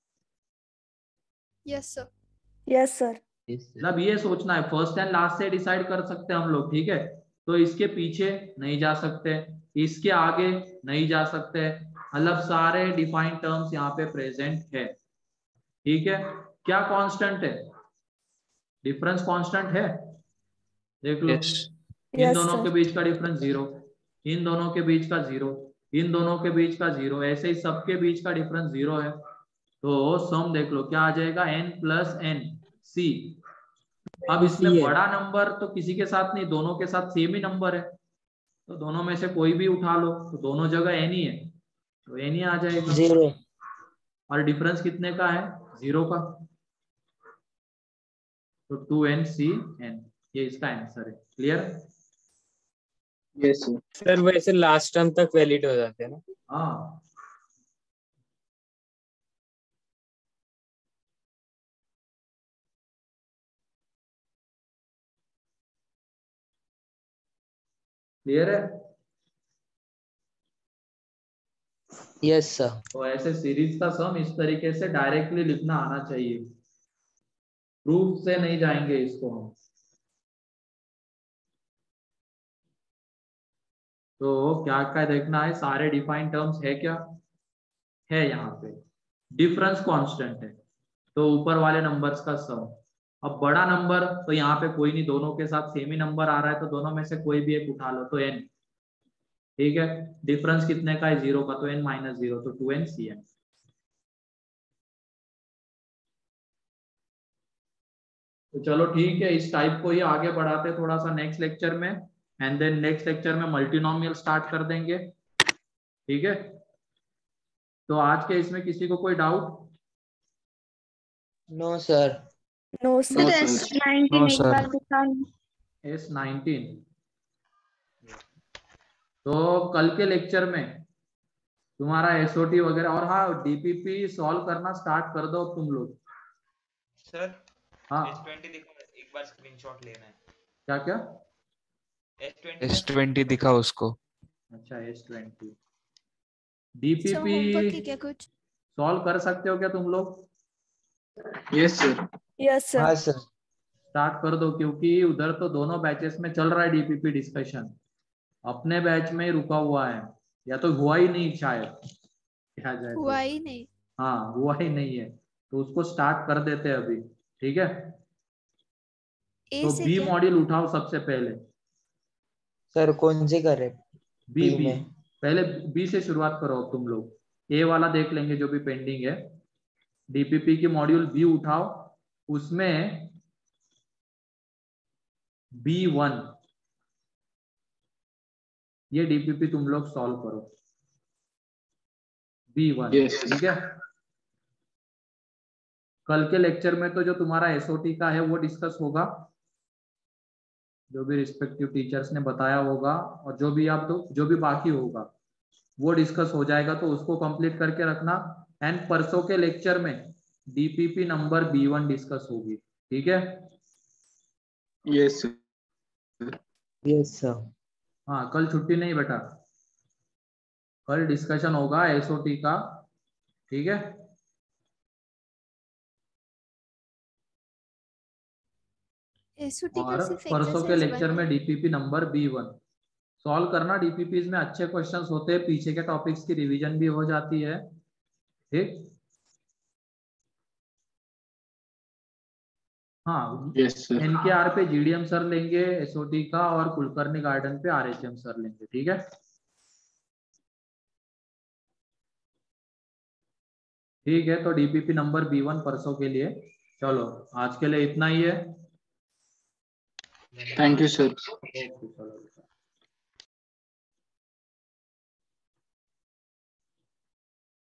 Yes sir. Yes sir. मतलब ये सोचना है, फर्स्ट एंड लास्ट से डिसाइड कर सकते हैं हम लोग, ठीक है। तो इसके पीछे नहीं जा सकते, इसके आगे नहीं जा सकते, मतलब सारे डिफाइंड टर्म्स यहाँ पे प्रेजेंट है, ठीक है। क्या कांस्टेंट है? डिफरेंस कांस्टेंट है, देख लो। Yes. इन Yes, दोनों sir. के बीच का डिफरेंस जीरो, इन दोनों के बीच का जीरो, इन दोनों के बीच का जीरो, ऐसे ही सबके बीच का डिफरेंस जीरो है। तो सम देख लो क्या आ जाएगा, एन प्लस एन सी। अब इसमें बड़ा नंबर तो किसी के साथ नहीं, दोनों के साथ सेम ही नंबर है, तो दोनों में से कोई भी उठा लो, तो दोनों जगह एन ही है, तो एन ही आ जाएगा। जीरो। और डिफरेंस कितने का है? जीरो का, तो टू एन सी एन, ये इसका आंसर है। क्लियर? Yes sir. सर वैसे लास्ट टर्म तक वैलिड हो जाते हैं ना? हाँ, क्लियर है? Yes sir. तो ऐसे सीरीज का सम इस तरीके से डायरेक्टली लिखना आना चाहिए, प्रूफ से नहीं जाएंगे इसको हम। तो क्या क्या देखना है, सारे डिफाइंड टर्म्स है क्या है, यहाँ पे डिफरेंस कांस्टेंट है, तो ऊपर वाले नंबर्स का सम। अब बड़ा नंबर तो यहाँ पे कोई नहीं, दोनों के साथ सेम ही नंबर आ रहा है, तो दोनों में से कोई भी एक उठा लो, तो एन, ठीक है। डिफरेंस कितने का है? जीरो का, तो एन माइनस जीरो, तो टू एन सी एन। तो चलो ठीक है, इस टाइप को ही आगे बढ़ाते थोड़ा सा नेक्स्ट लेक्चर में, एंड देन नेक्स्ट लेक्चर में मल्टीनोमियल स्टार्ट कर देंगे, ठीक है। तो आज के इसमें किसी को कोई doubt? No sir. No sir sir. S nineteen एक बार दिखाना। एस नाइनटीन, तो कल के लेक्चर में तुम्हारा एसओटी वगैरह, और हाँ डीपीपी सॉल्व करना स्टार्ट कर दो तुम लोग। सर हाँ एस ट्वेंटी दिखा, एक बार स्क्रीनशॉट लेना है। क्या क्या? एस ट्वेंटी एस ट्वेंटी दिखा उसको। अच्छा एस ट्वेंटी, अच्छा होमवर्क है डीपीपी क्या कुछ? सॉल्व कर सकते हो क्या तुम लोग? Yes sir. यस हाँ सर। सर। स्टार्ट कर दो, क्योंकि उधर तो दोनों बैचेस में चल रहा है डीपीपी डिस्कशन, अपने बैच में ही रुका हुआ है, या तो हुआ ही नहीं शायद, क्या जाए तो। हुआ ही नहीं। हाँ हुआ ही नहीं है, तो उसको स्टार्ट कर देते हैं अभी, ठीक है। ए तो से बी क्या? मॉड्यूल उठाओ सबसे पहले, सर कौन सी करे? बी बी बी में। पहले बी से शुरुआत करो तुम लोग, ए वाला देख लेंगे जो भी पेंडिंग है। डीपीपी की मॉड्यूल बी उठाओ, उसमें बी वन, ये डीपीपी तुम लोग सॉल्व करो, बी वन, Yes. ठीक है। कल के लेक्चर में तो जो तुम्हारा एसओटी का है वो डिस्कस होगा, जो भी रिस्पेक्टिव टीचर्स ने बताया होगा, और जो भी आप तो जो भी बाकी होगा वो डिस्कस हो जाएगा, तो उसको कंप्लीट करके रखना। एंड परसों के लेक्चर में DPP number B one discuss होगी, ठीक है। Yes sir. Yes sir. हाँ कल छुट्टी नहीं बेटा, कल डिस्कशन होगा एसओटी का, ठीक है। एसओटी का और सिर्फ परसों के एक्सरसाइज लेक्चर वन में है। DPP number B one solve करना। डीपीपीज में अच्छे क्वेश्चंस होते हैं, पीछे के टॉपिक्स की रिवीजन भी हो जाती है, ठीक। हाँ यस सर। एनकेआर पे जीडीएम सर लेंगे एसओटी का, और कुलकर्णी गार्डन पे आरएचएम सर लेंगे, ठीक है। ठीक है, तो डीपीपी नंबर बी वन परसों के लिए। चलो आज के लिए इतना ही है। Thank you sir. ओके चलो।